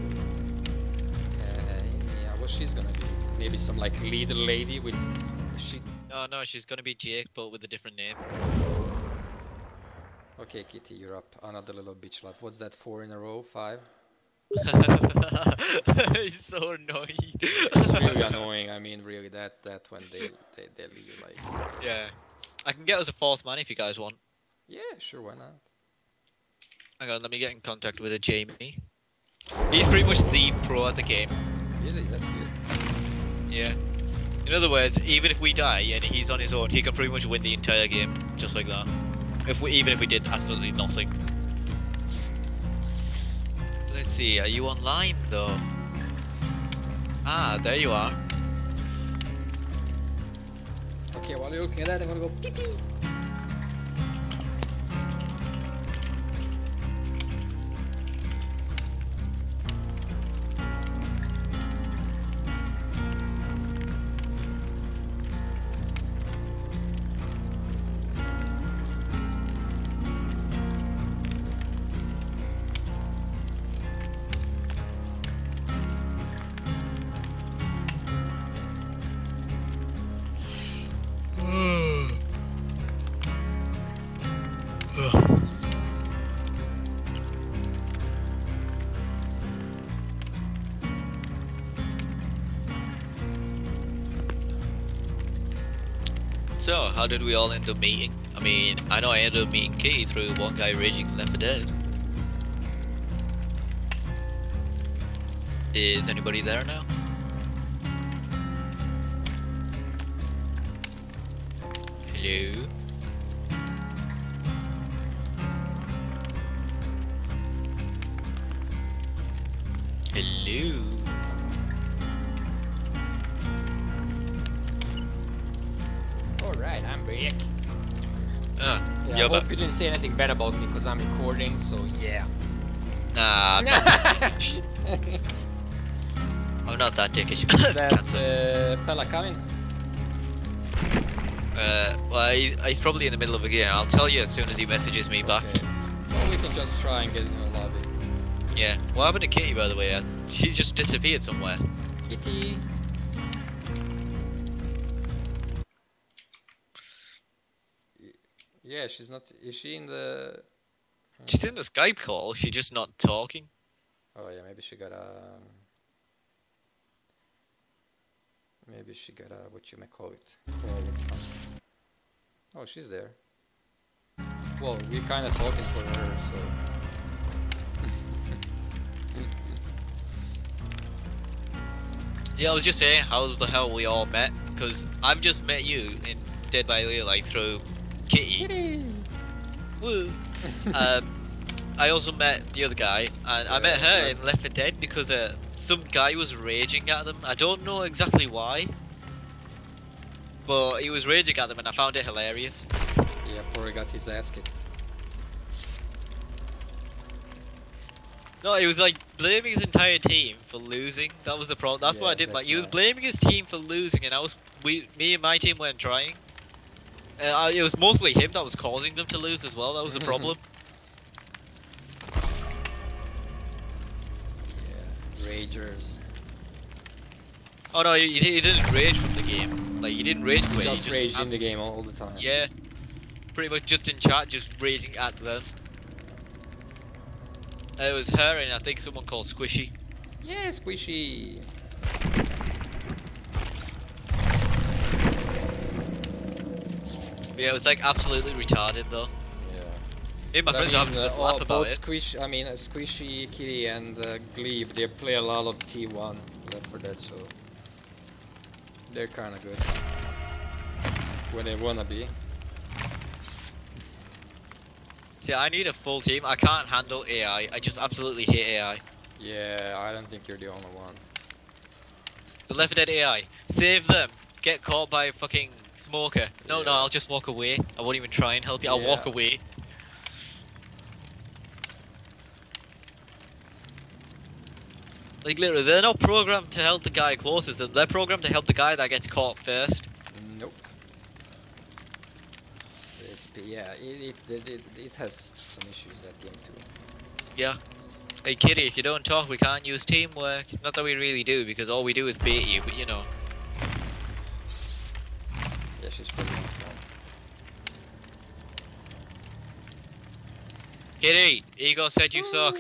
Okay, yeah, what she's gonna be? Maybe some like leader lady with she. No, no, she's gonna be Jake, but with a different name. Okay, Kitty, you're up. Another little bitch lap. What's that? Four in a row? Five? He's so annoying. It's really annoying. I mean, really, that that when they they they leave like. Yeah. I can get us a fourth man if you guys want. Yeah, sure, why not? Hang on, let me get in contact with a Jamie. He's pretty much the pro at the game. Is it? That's good. Yeah. In other words, even if we die and he's on his own, he can pretty much win the entire game, just like that. If we, even if we did absolutely nothing. Let's see, are you online though? Ah, there you are. Okay, while you're looking at that, I'm gonna go pee pee. So, how did we all end up meeting? I mean, I know I ended up meeting Kitty through one guy raging Left four Dead. Is anybody there now? Hello? Hello? Alright, I'm back. Ah, Yeah, yo, I but hope you didn't say anything bad about me because I'm recording, so yeah. nah, I'm not, I'm not that dickish. That Cancel. uh, fella coming? Uh, well, he's, he's probably in the middle of a game. I'll tell you as soon as he messages me back. Okay. Well, we can just try and get in the lobby. Yeah. What happened to Kitty, by the way? Uh, She just disappeared somewhere. Kitty. Yeah, she's not. Is she in the? She's in the Skype call. She's just not talking. Oh yeah, maybe she got a. Maybe she got a what you may call it, call or something. Oh, she's there. Well, we're kind of talking for her, so. Yeah, I was just saying how the hell we all met, because I've just met you in Dead by Daylight through Kitty. Kitty. Woo. um, I also met the other guy, and I met her in Left four Dead because uh, some guy was raging at them. I don't know exactly why, but he was raging at them, and I found it hilarious. Yeah, Pori got his ass kicked. No, he was like blaming his entire team for losing. That was the problem. That's Yeah, what I didn't like. that's He was nice. blaming his team for losing, and I was we, me and my team weren't trying. Uh, I, it was mostly him that was causing them to lose as well. That was the problem. Yeah, ragers. Oh no, he, he didn't rage from the game. Like he didn't rage He quit. just he raged in the game all the time. Yeah, pretty much just in chat, just raging at them. Uh, it was her and I think someone called Squishy. Yeah, Squishy. But yeah, it was like absolutely retarded though. Yeah. Me and my But friends I are mean, having uh, a all, laugh about both it. Squish, I mean, uh, Squishy, Kitty, and uh, Glebe, they play a lot of T one Left four Dead, so they're kind of good when they wanna be. See, I need a full team. I can't handle A I. I just absolutely hate A I. Yeah, I don't think you're the only one. The Left four Dead A I. Save them. Get caught by a fucking smoker. No, no, Yeah. I'll just walk away. I won't even try and help you. I'll walk Yeah. away. Like literally, they're not programmed to help the guy closest. They're- They're programmed to help the guy that gets caught first. Nope. It's, yeah, it, it, it, it, it has some issues, that game too. Yeah. Hey Kitty, if you don't talk, we can't use teamwork. Not that we really do, because all we do is bait you, but you know. Yeah, she's pretty much fun. Kitty, Ego said you suck.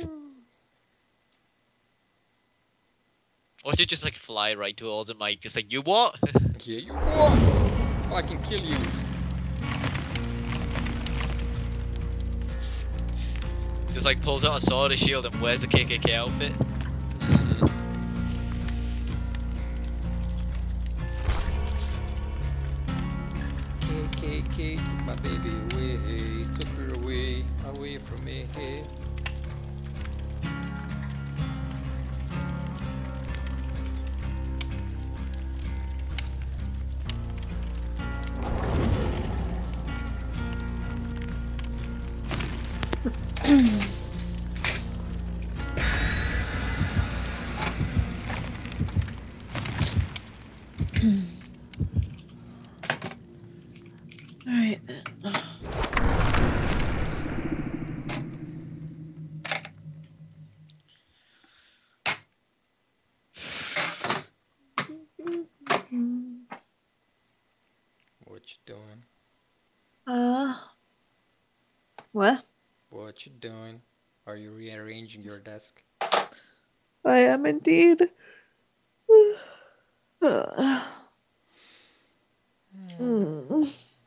Or you just like fly right towards him, like just like you what? Yeah, you what? I can kill you. Just like pulls out a sword, a shield, and wears a K K K outfit. K K K took my baby away, took her away, away from me. Alright then. What you doing? Uh. What? What you doing? Are you rearranging your desk? I am indeed. Uh. Mm.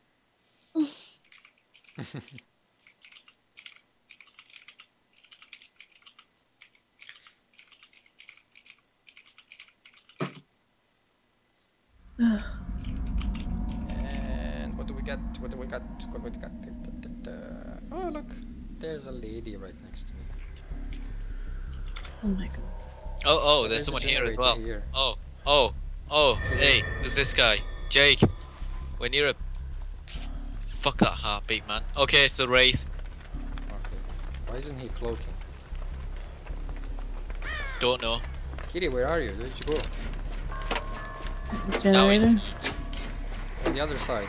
And what do we got? What do we got? What do we got? Da, da, da, da. Oh look, there's a lady right next to me. Oh my god. Oh, oh, There's there's a someone here as generator well. here. Oh, oh, oh, hey, there's this guy. Jake, we're near a... Fuck that heartbeat, man. Okay, it's the Wraith. Okay. Why isn't he cloaking? Don't know. Kitty, where are you? Where did you go? Now he's- Generator? On the other side.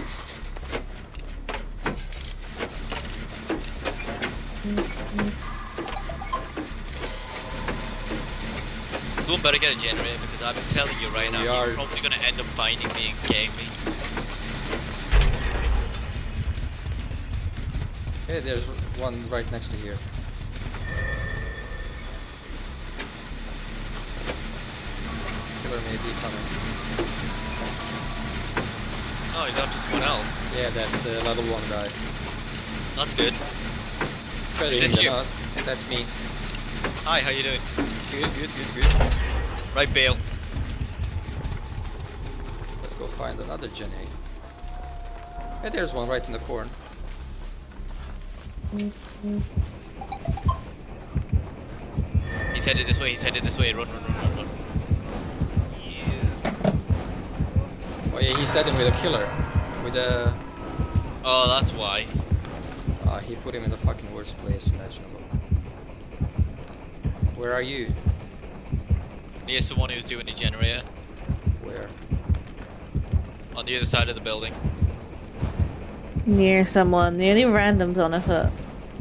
Someone better get a generator because I'm telling you right now, We are- you're probably gonna end up finding me and getting me. Hey, there's one right next to here. Killer may be coming. Oh, he's after someone else. Yeah, that uh, level one guy. That's good. Better Is in it than you? us. That's me. Hi, how you doing? Good, good, good, good. Right, Bale. Let's go find another generator. Hey, there's one right in the corner. He's headed this way, he's headed this way. Run, run, run, run, run. Oh yeah, he's heading with a killer. With a... Oh, that's why. Uh, he put him in the fucking worst place imaginable. Where are you? Near someone who's doing the generator. Where? On the other side of the building. Near someone. The only randoms on a foot.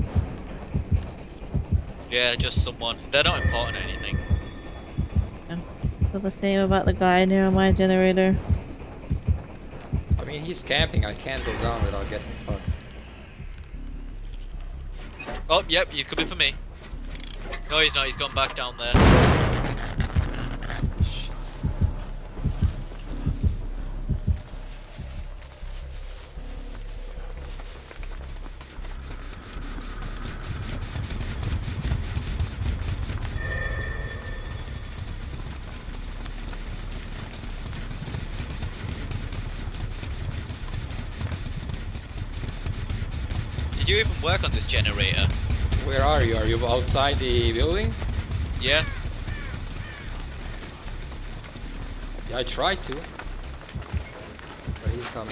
Yeah, just someone. They're not important or anything. Feel the same about the guy near my generator. I mean, he's camping. I can't go down without getting fucked. Oh, yep, he's coming for me. No, he's not. He's gone back down there. Shit. Did you even work on this generator? Where are you? Are you outside the building? Yeah? Yeah, I tried to. But he's coming.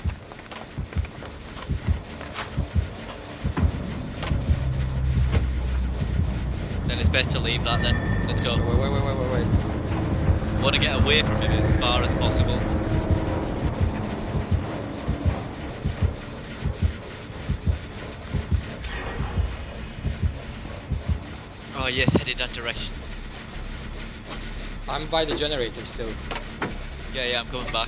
Then it's best to leave that then. Let's go. Wait, wait, wait, wait, wait, wait. Want to get away from him as far as possible. Oh yes, headed that direction. I'm by the generator still. Yeah, yeah, I'm coming back.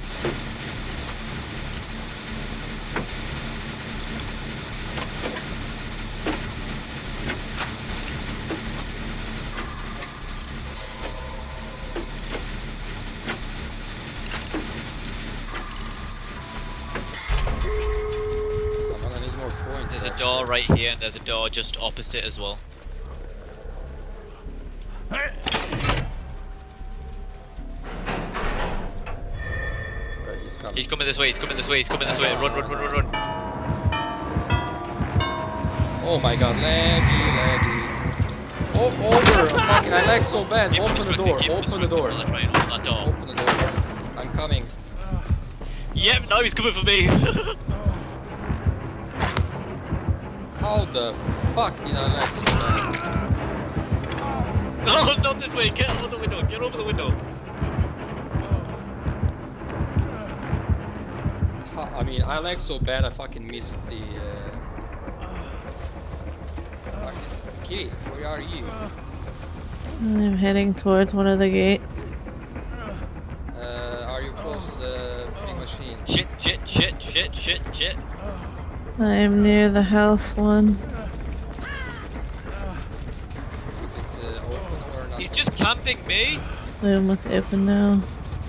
I'm gonna need more points. There's a actually. door right here and there's a door just opposite as well. Right, he's coming. He's coming this way, he's coming this way, he's coming this way. Run, run, run, run, run. Oh my god, laggy, laggy. Oh, over! Fucking, I lag so bad. Keep Open the obstructing, door, keep open the door. obstructing while I try and open that door. Open the door. I'm coming. Yep, now he's coming for me. How the fuck did I lag so bad? No, not this way. Get over the window. Get over the window. Ha- I mean, I lag so bad I fucking missed the... Uh... Okay, where are you? I'm heading towards one of the gates. Uh, are you close to the big machine? Shit, shit, shit, shit, shit, shit. I'm near the house one. Is it uh, open or not? He's just camping me. They almost open now.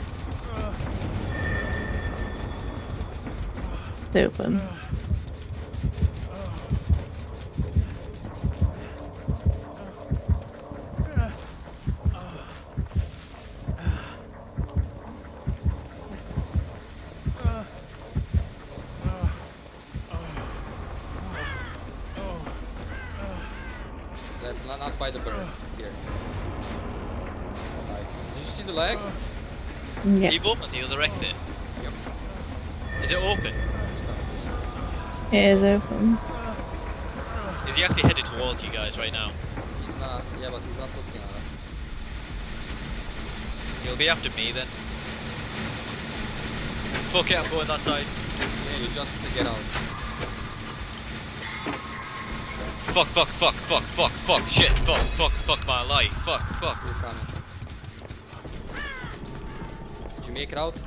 It's open. That, not, not by the bird. Here. Alright. Did you see the lag? Yeah. You've opened the other exit. Yep. Is it open? It's coming, it's coming. It is open. Is he actually headed towards you guys right now? He's not. Yeah, but he's not looking at us. He'll be after me then. Fuck it, I'm going that side. Yeah, you just to get out. Fuck, fuck, fuck, fuck, fuck, fuck, shit, fuck, fuck, fuck my life, fuck, fuck. You're coming. Did you make it out?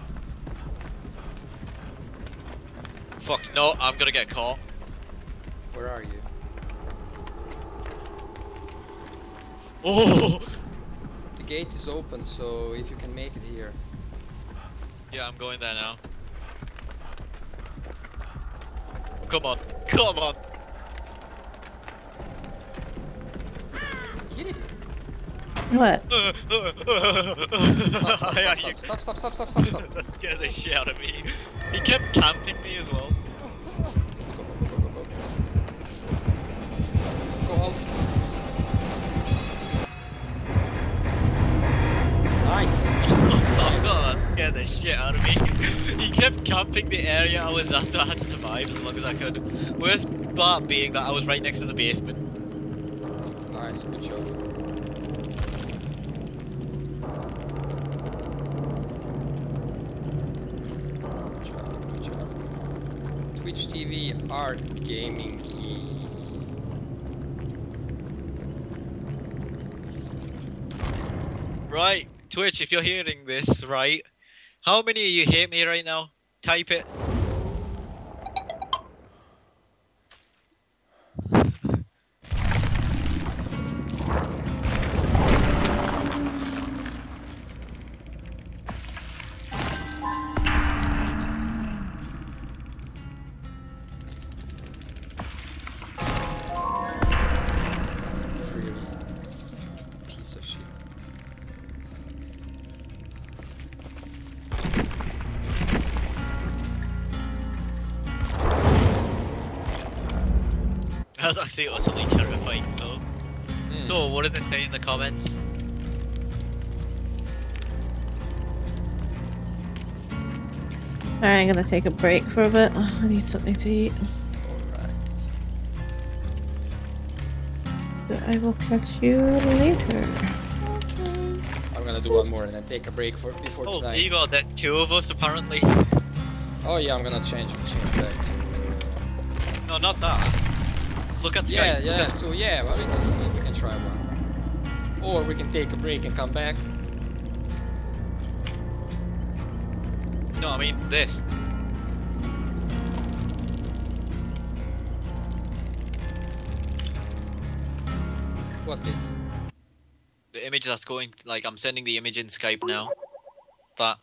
Fuck, no, I'm gonna get caught. Where are you? Oh! The gate is open, so if you can make it here. Yeah, I'm going there now. Come on, come on. Kitty. What? Stop, stop, stop, stop, stop, stop, stop, stop. That scared the shit out of me. He kept camping me as well. Go, go, go, go, go, go. Go out. Nice. Oh god, that scared the shit out of me. He kept camping the area I was at, so I had to survive as long as I could. Worst part being that I was right next to the basement. Nice, good job. Good job, good job. Twitch T V Art Gaming E. Right, Twitch, if you're hearing this, right, how many of you hate me right now? Type it. Really piece of shit. That's actually utterly terrifying though. Mm. So, what did they say in the comments? Alright, I'm gonna take a break for a bit. I need something to eat. Alright. But I will catch you later. Okay. I'm gonna do one more and then take a break for before Oh, tonight. Igor, there's two of us apparently. Oh yeah, I'm gonna change change back to. Uh... No, not that. Look at the Yeah, side. yeah, two. Yeah, well, we can we can try one. Or we can take a break and come back. No, I mean this. What this? The image that's going, like, I'm sending the image in Skype now. That.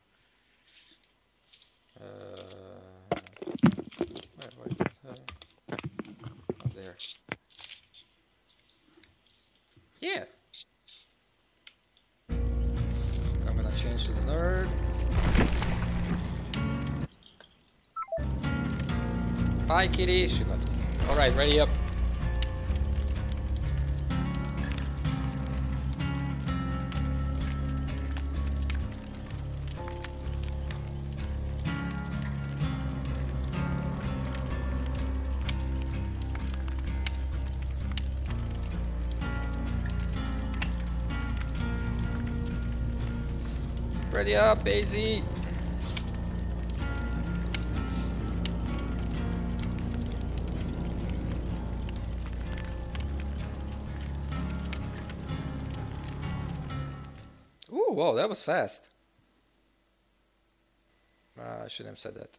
Uh, where, where, uh, up there. Yeah. I'm gonna change to the nerd. Hi, kitty. She left. All right, ready up. Ready up, Daisy. Ooh, whoa, that was fast. Uh, I shouldn't have said that.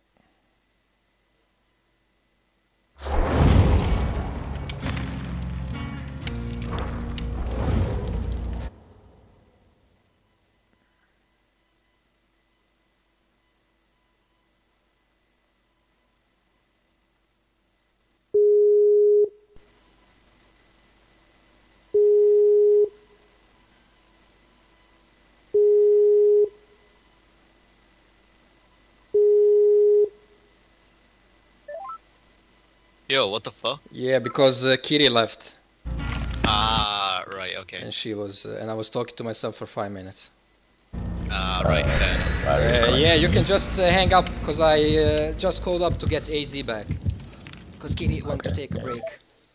Yo, what the fuck? Yeah, because uh, Kitty left Ah, right, okay. and she was, uh, and I was talking to myself for five minutes. Ah, right, fair enough. Uh, yeah, you can just uh, hang up because I uh, just called up to get A Z back. Because Kitty wanted to take a break.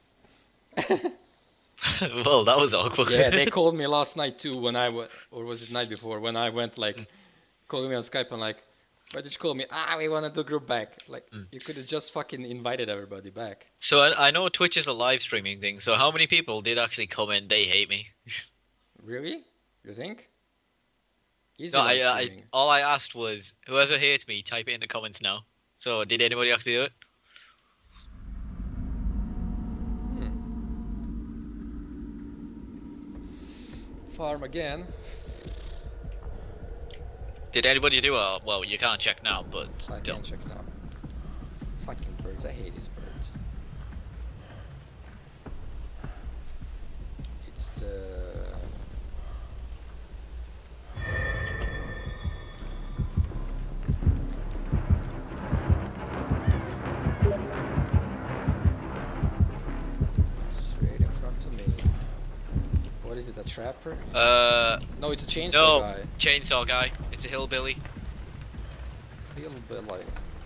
Well, that was awkward. Yeah, they called me last night too when I w- or was it night before when I went like calling me on Skype and like, why did you call me? Ah, we want to do group back. Like, Mm. you could have just fucking invited everybody back. So I, I know Twitch is a live streaming thing. So how many people did actually comment they hate me? Really? You think? Easy No, I, live I, streaming. all I asked was whoever hates me, type it in the comments now. So did anybody actually do it? Hmm. Farm again. Did anybody do it? Well, you can't check now, but I don't. can't check now. Fucking birds. I hate these birds. trapper? Uh, No, it's a chainsaw no, guy. chainsaw guy. It's a hillbilly. Hillbilly.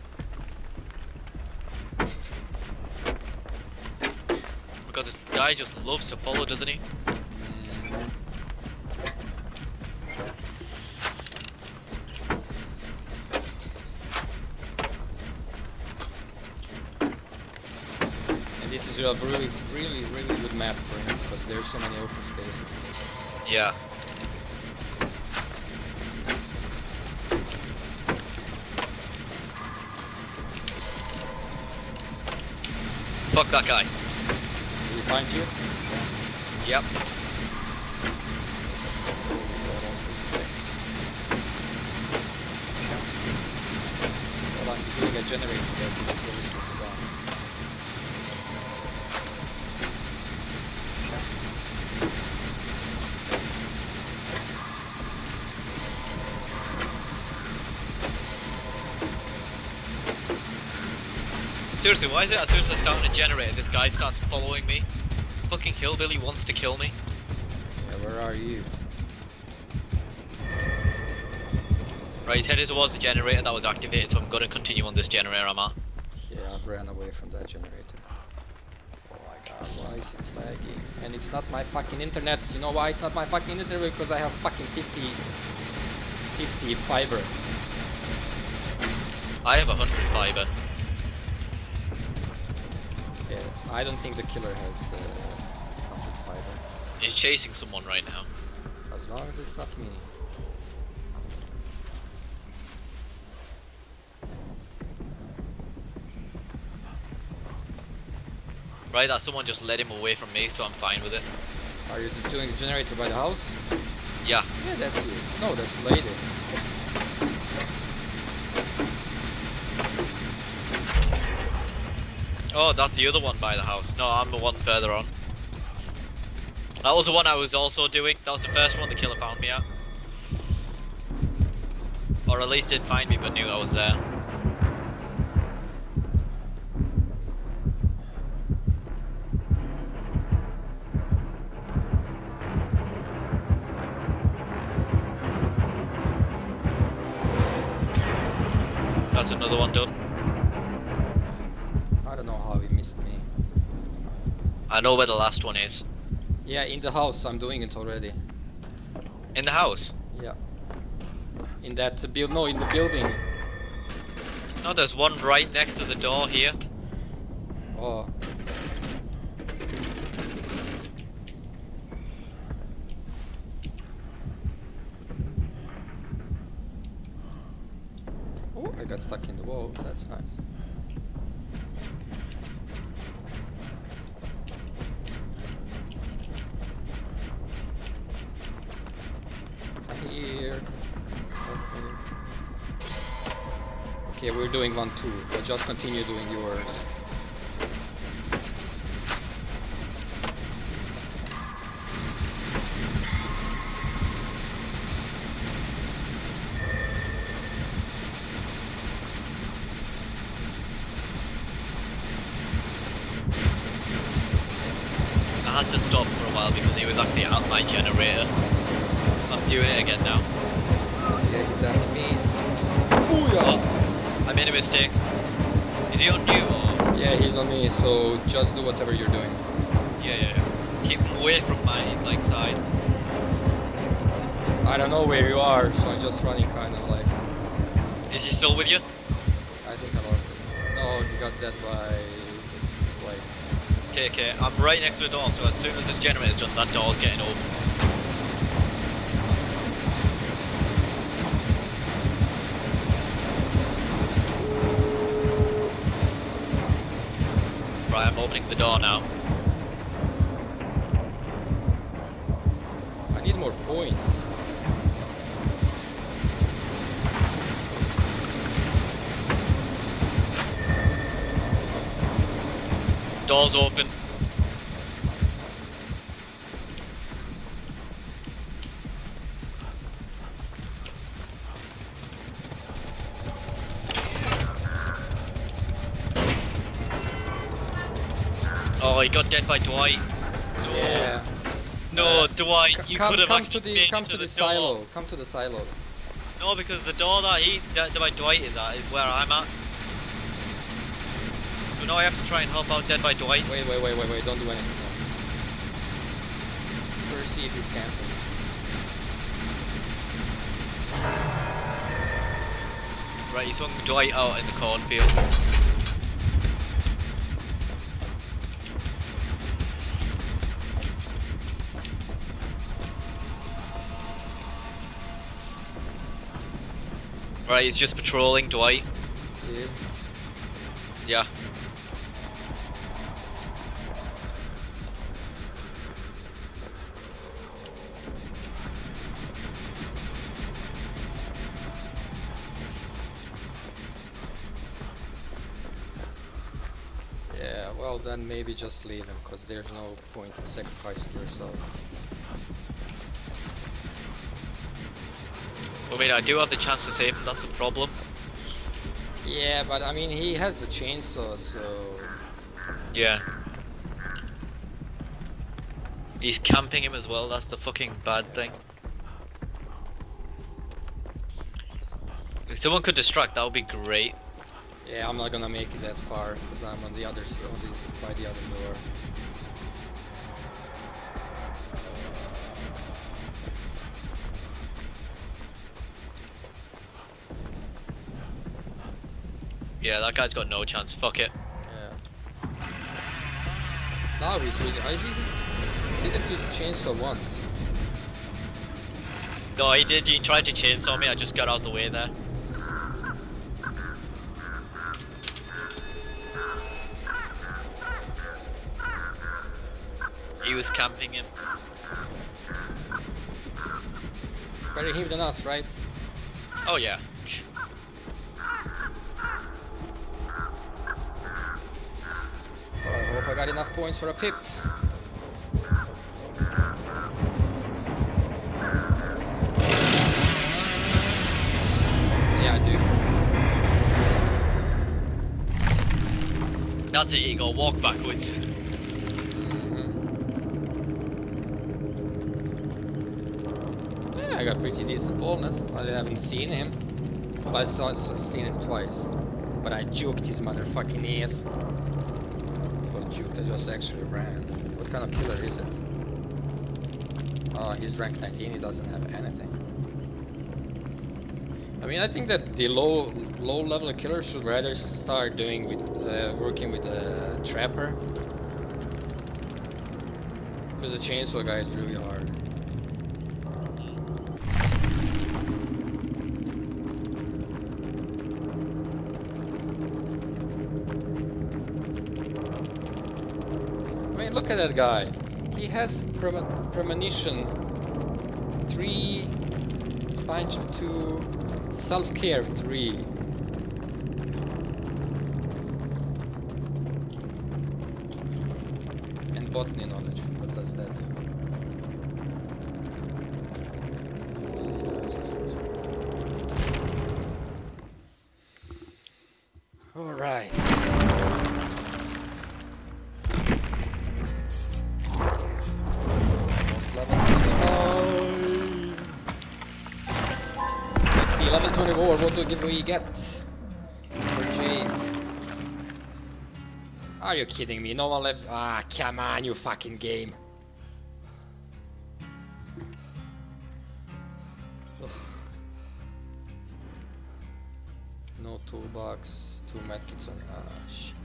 Because this guy just loves to follow, doesn't he? Mm. And this is a really, really, really good map for him because there's so many open spaces. Yeah. Fuck that guy. Did he find you? Yep. Hold on, he's doing a generator there. He's close to the bomb. Seriously, why is it as soon as I start a generator, this guy starts following me? Fucking hillbilly wants to kill me. Yeah, where are you? Right, he's headed towards the generator that was activated, so I'm gonna continue on this generator I'm at. Yeah, I've ran away from that generator. Oh my god, why is it lagging? And it's not my fucking internet. You know why it's not my fucking internet? Because I have fucking fifty, fifty fiber. I have a hundred fiber. Yeah, I don't think the killer has uh, one hundred fiber. He's chasing someone right now. As long as it's not me. Right, that someone just led him away from me, so I'm fine with it. Are you doing the generator by the house? Yeah. Yeah, that's you. No, that's lady. Oh, that's the other one by the house. No, I'm the one further on. That was the one I was also doing. That was the first one the killer found me at. Or at least didn't find me, but knew I was there. That's another one done. I don't know how he missed me. I know where the last one is. Yeah, in the house. I'm doing it already. In the house? Yeah. In that build. No, in the building. No, there's one right next to the door here. Oh. Oh, I got stuck in the wall. That's nice. Come here. Okay. Okay, we're doing one too, but just continue doing yours. I had to stop for a while because he was actually at my generator. I'm doing it again now. Yeah, he's after me. Ooh, yeah. Oh, I made a mistake. Is he on you or? Yeah, he's on me, so just do whatever you're doing. Yeah, yeah, yeah. Keep him away from my like side. I don't know where you are, so I'm just running kind of like... Is he still with you? I think I lost him. No, he got dead by... like... Okay, okay. I'm right next to the door, so as soon as this generator's done, that door's getting open. Right, I'm opening the door now. I need more points. Door's open. Oh, he got dead by Dwight. Yeah. No, Uh, Dwight, you come, could have come actually to the made come it to the, door. silo. Come to the silo. No, because the door that he, that Dead by Dwight is at, is where I'm at. So now I have to try and help out Dead by Dwight. Wait, wait, wait, wait, wait! Don't do anything. First, see if he's camping. Right, he swung Dwight out in the cornfield. Right, he's just patrolling Dwight. He is. Yeah. Yeah, well then maybe just leave him, because there's no point in sacrificing yourself. I mean, I do have the chance to save him, that's the problem. Yeah, but I mean he has the chainsaw, so... Yeah. He's camping him as well, that's the fucking bad thing. If someone could distract, that would be great. Yeah, I'm not gonna make it that far, because I'm on the other s- on the, by the other door. Yeah, that guy's got no chance, fuck it. Yeah. Now he's using... I, he didn't use the chainsaw once. No, he did, he tried to chainsaw me, I just got out of the way there. He was camping him. Better him than us, right? Oh yeah. I hope I got enough points for a pip. Yeah, I do. That's it, you go walk backwards. Mm-hmm. Yeah, I got pretty decent bonus. I haven't seen him. Well, I saw seen him twice, but I juked his motherfucking ass. Well, juked. I just actually ran. What kind of killer is it? Oh, he's rank nineteen. He doesn't have anything. I mean, I think that the low low level killers should rather start doing with uh, working with a trapper, because the chainsaw guy is really hard. I mean, look at that guy. He has prema premonition three, spine chip two. Self-care three. And botany knowledge. What does that do? Alright. Almost level twenty-five. Let's see, level twenty-four, what do we get? For Jade. Are you kidding me? No one left. Ah, come on, you fucking game. Ugh. No toolbox, two medkits on. Ah, shit.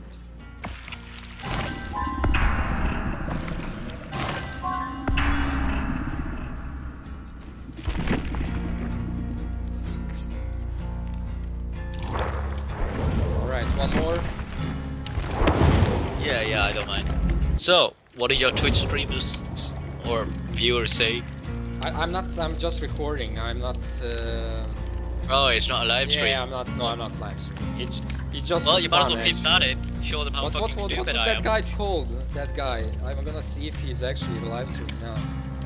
One more. Yeah, yeah, I don't mind. So, what do your Twitch streamers or viewers say? I, I'm not. I'm just recording. I'm not. Uh, Oh, it's not a live stream. yeah, I'm not. No, I'm not live streaming. It, it just. Well, for you might as fun, well keep that actually. in. Show them how What, what, fucking what, what stupid was I that am. guy called? That guy. I'm gonna see if he's actually live streaming now.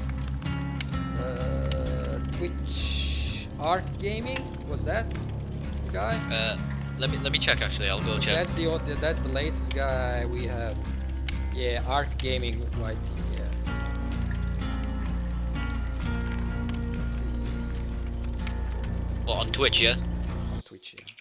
Uh, Twitch Art Gaming, was that the guy? Uh, let me let me check. Actually, I'll go check. That's the old- that's the latest guy we have. Yeah, Art Gaming Y T. Yeah. What, on Twitch, yeah? On Twitch, yeah.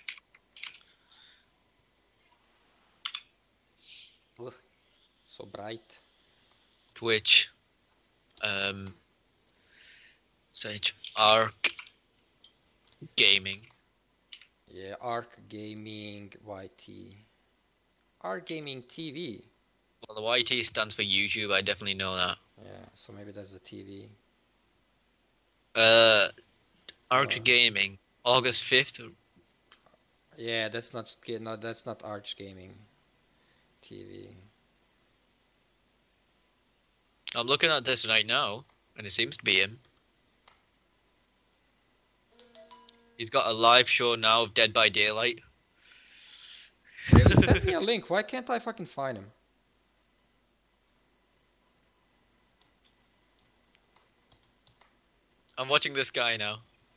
Ugh, so bright. Twitch. Um. Search Arc Gaming. Yeah, Arc Gaming Y T. Arc Gaming T V. Well, the Y T stands for YouTube. I definitely know that. Yeah, so maybe that's the T V. Uh, Arc Uh. Gaming, August fifth. Yeah, that's not ga- no, that's not Arch Gaming T V. I'm looking at this right now, and it seems to be him. He's got a live show now of Dead by Daylight. Really, send me a link. Why can't I fucking find him? I'm watching this guy now.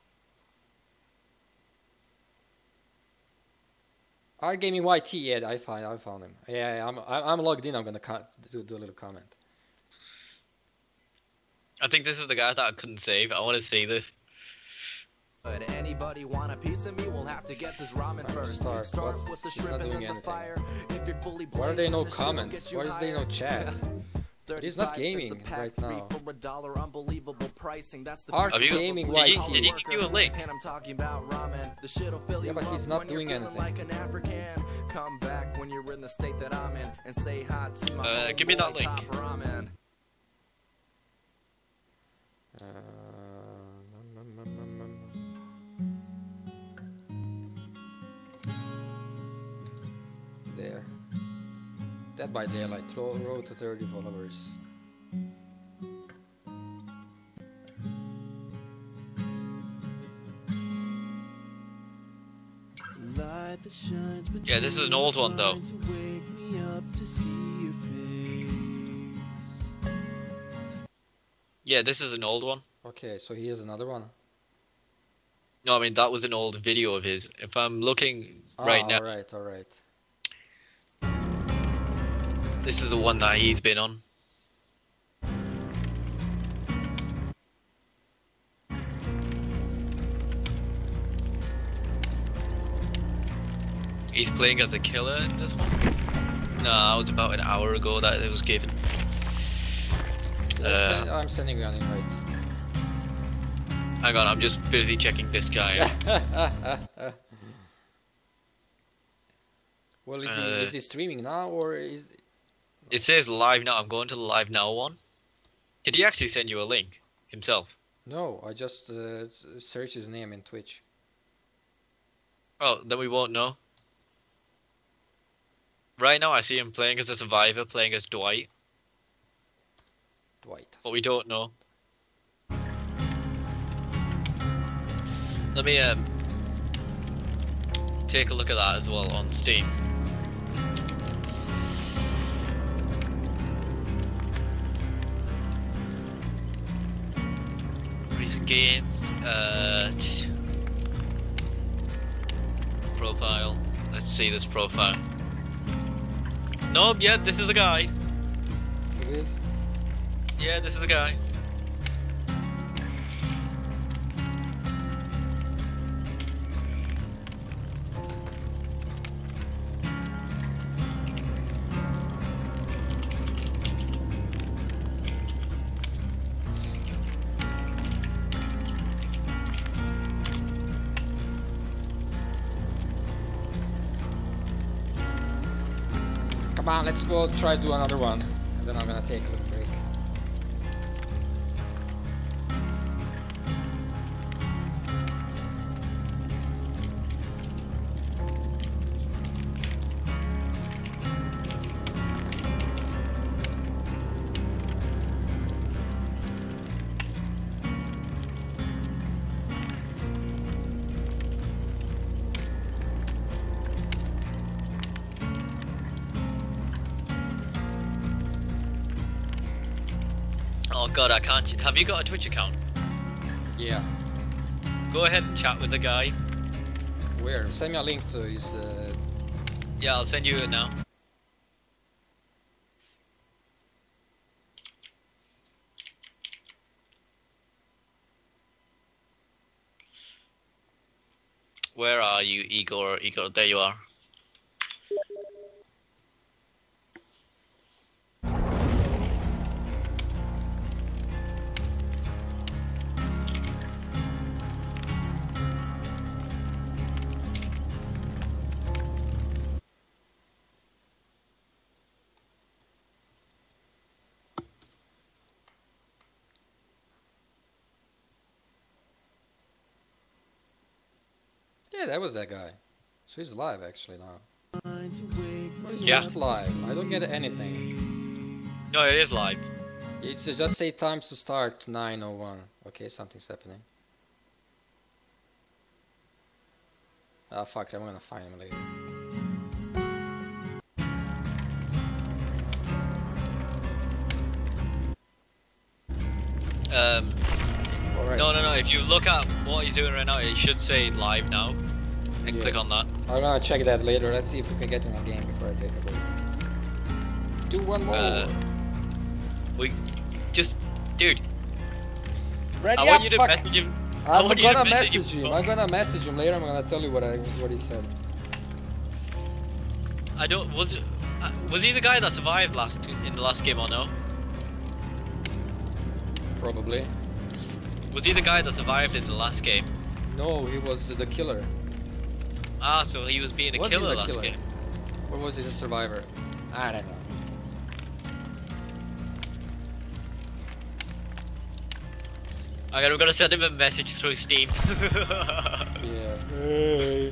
Arc Gaming Y T. Yeah, I find I found him. Yeah, yeah, I'm I- I'm logged in. I'm gonna co- do, do a little comment. I think this is the guy that I couldn't save. I want to see this. But anybody want a piece of me? We'll have to get this ramen Fine, first. start. Start What's- with the he's not shrimp and doing then the anything. fire. If you're fully Why are there blazed, no then the shit will comments? get you Why is there no higher. chat? He's not thirty-five gaming cents a pack, right three now. for a dollar, unbelievable pricing. That's the Arch Have you- Gaming did Y he- T. did he give you a link? And I'm talking about ramen. The shit'll fill Yeah, you but up he's not when you're doing feeling anything. like an African. Come back when you're in the state that I'm in and say hi to my Uh, give me that homeboy link. Top Ramen. Uh, num, num, num, num, num. There. Dead by Daylight. Ro- Road to thirty followers. Light that shines Yeah, this is an old one, though. between wake me up to see your face. Yeah, this is an old one. Okay, so here's another one. No, I mean that was an old video of his. If I'm looking right ah, now, Alright, alright. this is the one that he's been on. He's playing as a killer in this one. No, that was about an hour ago that it was given. Yeah, Uh, send- I'm sending you an invite. Hang on, I'm just busy checking this guy out. Well, is, Uh, he, is he streaming now or is... It says live now. I'm going to the live now one. Did he actually send you a link himself? No, I just uh, s- searched his name in Twitch. Oh, then we won't know. Right now I see him playing as a survivor, playing as Dwight, Dwight. but we don't know. Let me um take a look at that as well on Steam. Recent games, uh, t- profile. Let's see this profile. Nope, yeah, this is the guy. It is? Yeah, this is the guy. Come on, let's go try to do another one. And then I'm gonna take a little break. Oh god, I can't. Have you got a Twitch account? Yeah. Go ahead and chat with the guy. Where? Send me a link to his... Uh... Yeah, I'll send you it now. Where are you, Igor? Igor, there you are. Yeah, that was that guy. So he's live actually now. Why is he Yeah. not live? I don't get anything. No, it is live. It's uh, just say times to start nine oh one. Okay, something's happening. Ah, fuck it, I'm gonna find him later. Um, Alright. no, no, no. If you look at what he's doing right now, it should say live now. And Yeah. click on that. I'm gonna check that later. Let's see if we can get in a game before I take a break. Do one more. Uh, We just, dude. Ready I want up, you to fuck. message him. I I'm want you to gonna message message him. him. I'm gonna message him later. I'm gonna tell you what I what he said. I don't. Was it, uh, was he the guy that survived last in the last game or no? Probably. Was he the guy that survived in the last game? No, he was the killer. Ah, so he was being a Was he killer the last killer? game. Or was he the survivor? I don't know. Okay, we're gonna send him a message through Steam. Yeah. Hey.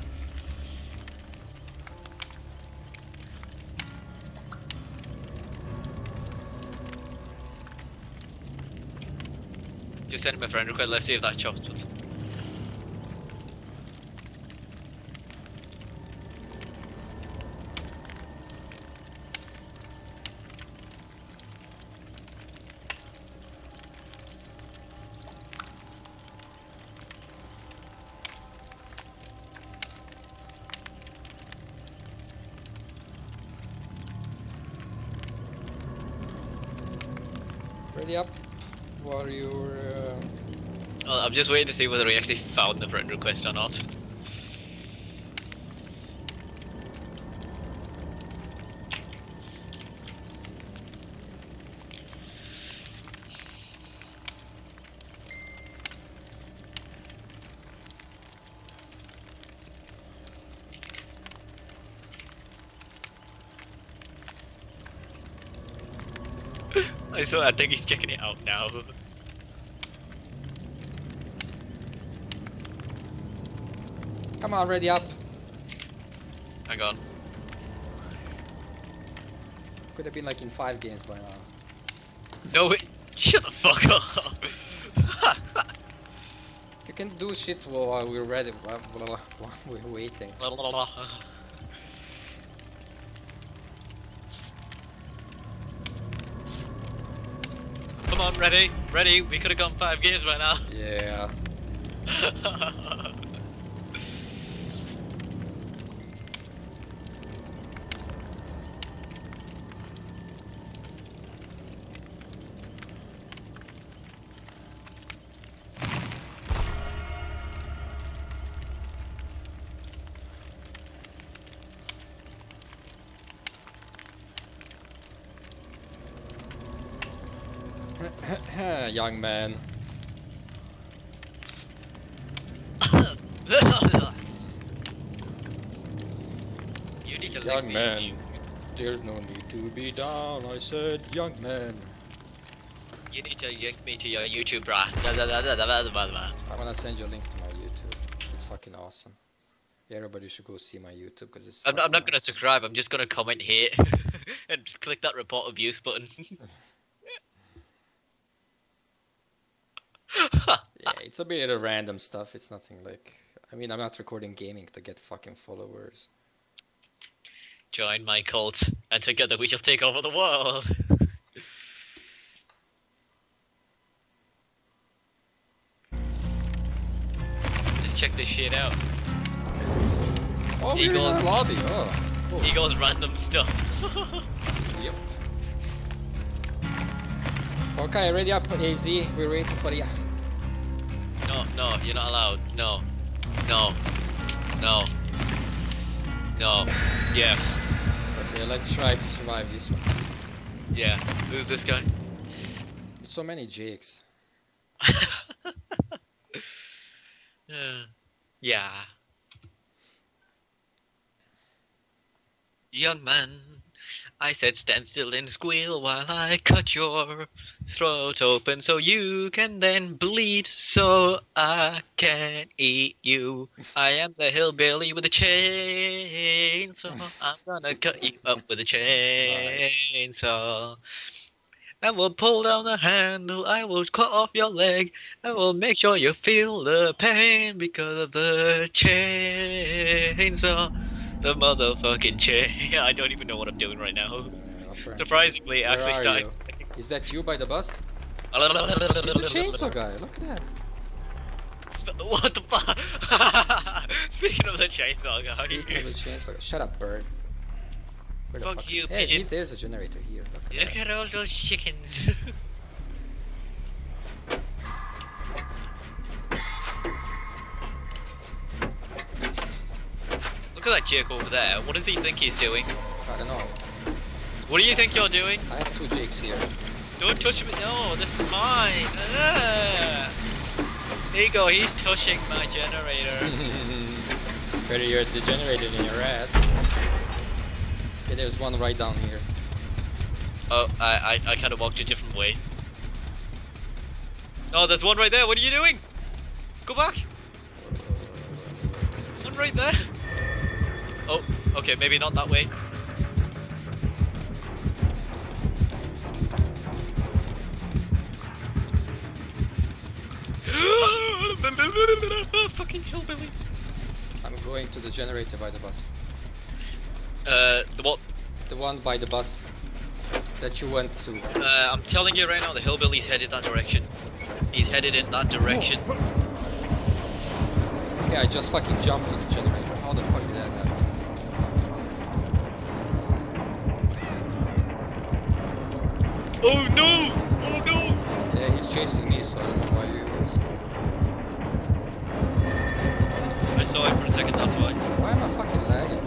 Just send him a friend request. Let's see if that chops. Ready up? While you're. Uh... Well, I'm just waiting to see whether he actually found the friend request or not. I saw. I think he's checking it out now. Come on, ready up. Hang on. Could have been like in five games by now. No, wait. Shut the fuck up. You can do shit while we're ready. While, while, while we're waiting. Come on, ready, ready. We could have gone five games by now. Yeah. Young man. You need to link Young me. man. There's no need to be down, I said, young man. You need to link me to your YouTube, brah. Da, da, da, da, da, da, da, da. I'm gonna send you a link to my YouTube. It's fucking awesome. Yeah, everybody should go see my YouTube because it's. I'm, I'm not fucking gonna subscribe. I'm just gonna comment hate and click that report abuse button. Yeah, it's a bit of random stuff. It's nothing like. I mean, I'm not recording gaming to get fucking followers. Join my cult, and together we shall take over the world. Let's check this shit out. Oh, we're in Eagle. our lobby. Oh, cool. He goes random stuff. Yep. Okay, ready up, A Z. We're waiting for you. No, no, you're not allowed. No, no, No. No. Yes. Okay, let's try to survive this one. Yeah. Who's this guy? There's so many Jakes. Uh, yeah. Young man, I said stand still and squeal while I cut your throat open so you can then bleed so I can eat you. I am the hillbilly with a chainsaw. I'm gonna cut you up with a chainsaw. I will pull down the handle, I will cut off your leg, I will make sure you feel the pain because of the chainsaw. The motherfucking chain. I don't even know what I'm doing right now. Uh, Surprisingly, it actually Where are started. you? Is that you by the bus? He's a chainsaw guy, look at that. What the fuck? Speaking of the chainsaw guy. Speaking of the chainsaw guy. Shut up, bird. Where the Fuck fuck- you, Hey, pigeon. there's a generator here. Look at Look that. at all those chickens. Look at that Jake over there. What does he think he's doing? I don't know. What do you think you're doing? I have two Jakes here. Don't touch me. No, this is mine. Ah. There you go. He's touching my generator. Better you're degenerated in your ass. Okay, there's one right down here. Oh, I, I, I kind of walked a different way. No, there's one right there. What are you doing? Go back. One right there. Oh, okay, maybe not that way. Fucking hillbilly. I'm going to the generator by the bus. Uh, the what? The one by the bus that you went to. Uh, I'm telling you right now, the hillbilly's headed that direction. He's headed in that direction. Okay, I just fucking jumped to the generator. How the fuck did that happen? Oh no! Oh no! Yeah, he's chasing me, so I don't know why you was. I saw him for a second, that's why. Why am I fucking lagging?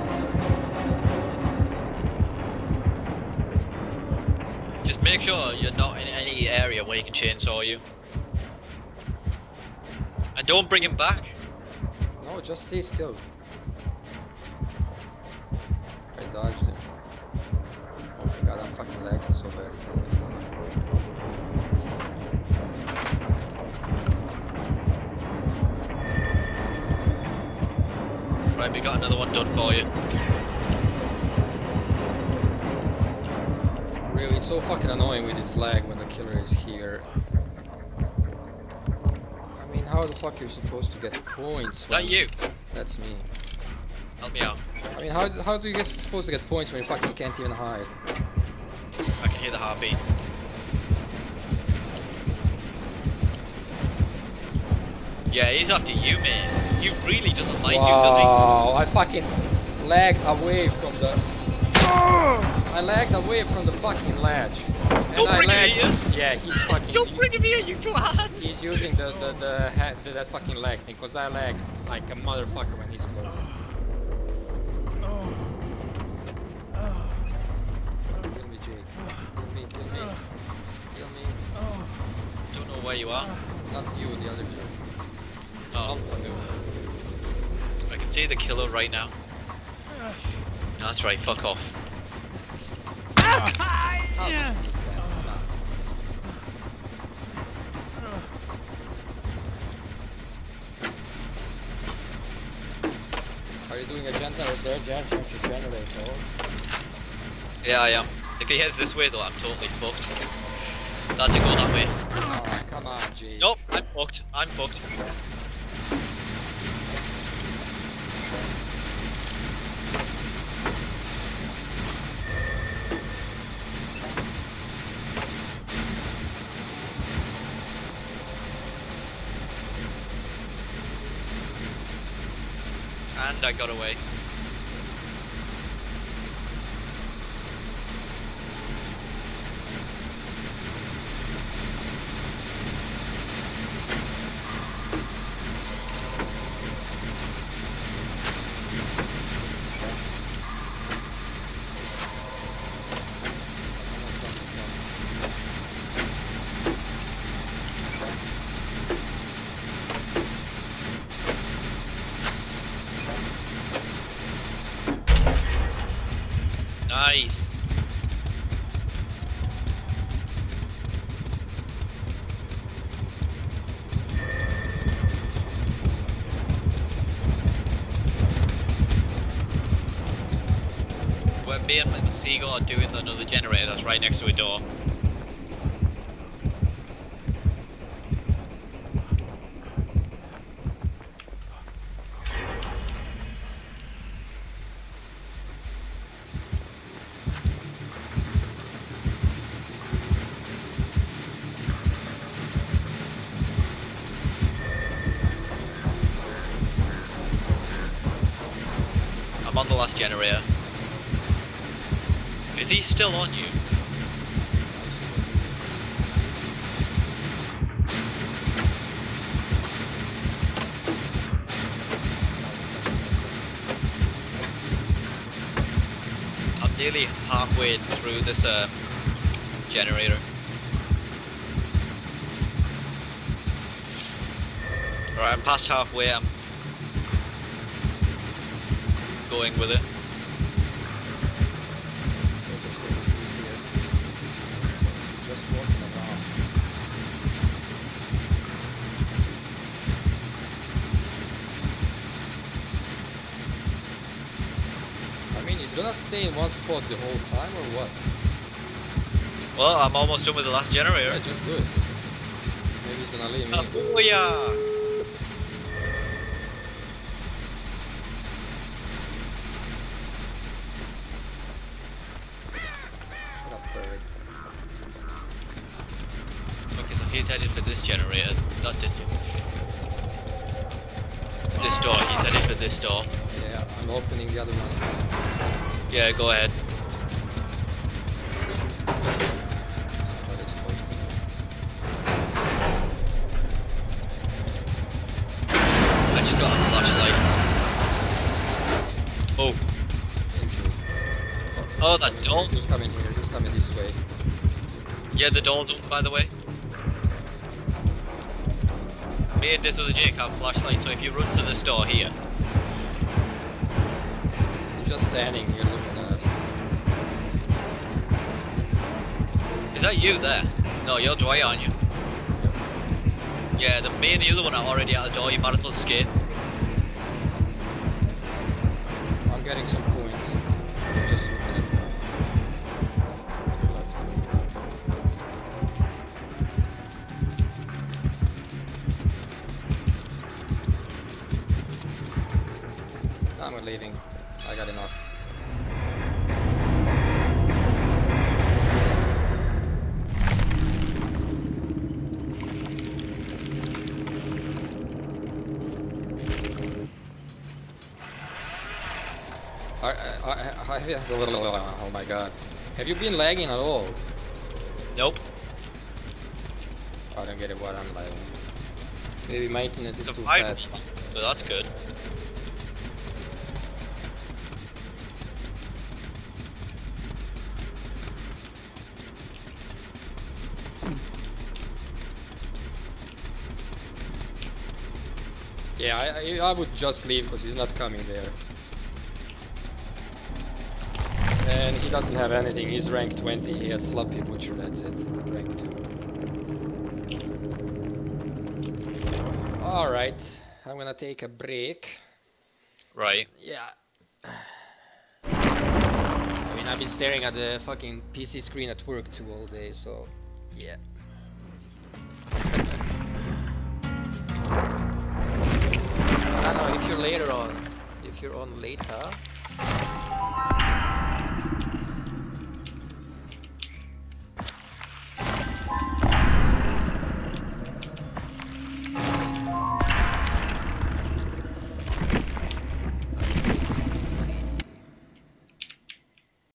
Just make sure you're not in any area where he can chainsaw you. And don't bring him back. No, just stay still. I dodged it. Oh my god, I'm fucking lagging so bad. It's okay. Right, we got another one done for you. Really, it's so fucking annoying with this lag when the killer is here. I mean, how the fuck you're supposed to get points? Is that you? That's me. Help me out. I mean, how, how do you get supposed to get points when you fucking can't even hide? I can hear the heartbeat. Yeah, he's after you, man. He really doesn't like Wow, I fucking lagged away from the... I lagged away from the fucking ledge. And Don't I bring it lagged... here. Yeah, he's does he? fucking... Don't bring him here, you twat! He's using the the the, ha the that fucking lag thing, cause I lag like a motherfucker when he's close. Kill me, Jake. Kill me, kill me, kill me. Don't know where you are. Not you, the other Jake. Oh, Alpha noob. I can see the killer right now. No, that's right, fuck off. Are you doing a generator there, Jan? Change your generator. Yeah, I am. If he heads this way though, I'm totally fucked. That's a go that way. Oh, come on, Jake. Nope, I'm fucked. I'm fucked. And I got away. Nice. Where me and the Seagull are doing another generator that's right next to a door. I'm on the last generator. Is he still on you? I'm nearly halfway through this uh, generator. Right, I'm past halfway. I'm going with it. Just walking around. I mean, he's gonna stay in one spot the whole time, or what? Well, I'm almost done with the last generator. Yeah, just do it. Maybe he's gonna leave me. Oh, booyah! What a bird. Okay, so he's headed for this generator, not this one. This door, he's headed for this door. Yeah, I'm opening the other one. Yeah, go ahead. What it's supposed to be. I just got a flashlight. Oh, Thank you. oh, that Coming door. here, Who's coming here? Who's coming this way? Yeah, the door's open, by the way. Me and this other Jake have flashlights, so if you run to this door here. You're just standing here looking at us. Is that you there? No, you're Dwight, aren't you? Yep. Yeah, the me and the other one are already at the door, you might as well escape. I'm getting some points. I'm just looking at my your left. I'm leaving. I got enough. I, I, I, I, oh my god. Have you been lagging at all? Nope. I don't get it what I'm lagging. Maybe my internet is The too five- fast. So that's good. Yeah, I, I, I would just leave because he's not coming there. And he doesn't have anything, he's rank twenty, he has Sloppy Butcher, that's it, rank two. Alright, I'm gonna take a break. Right. Yeah. I mean, I've been staring at the fucking P C screen at work too all day, so yeah. I don't know, if you're later on, if you're on later,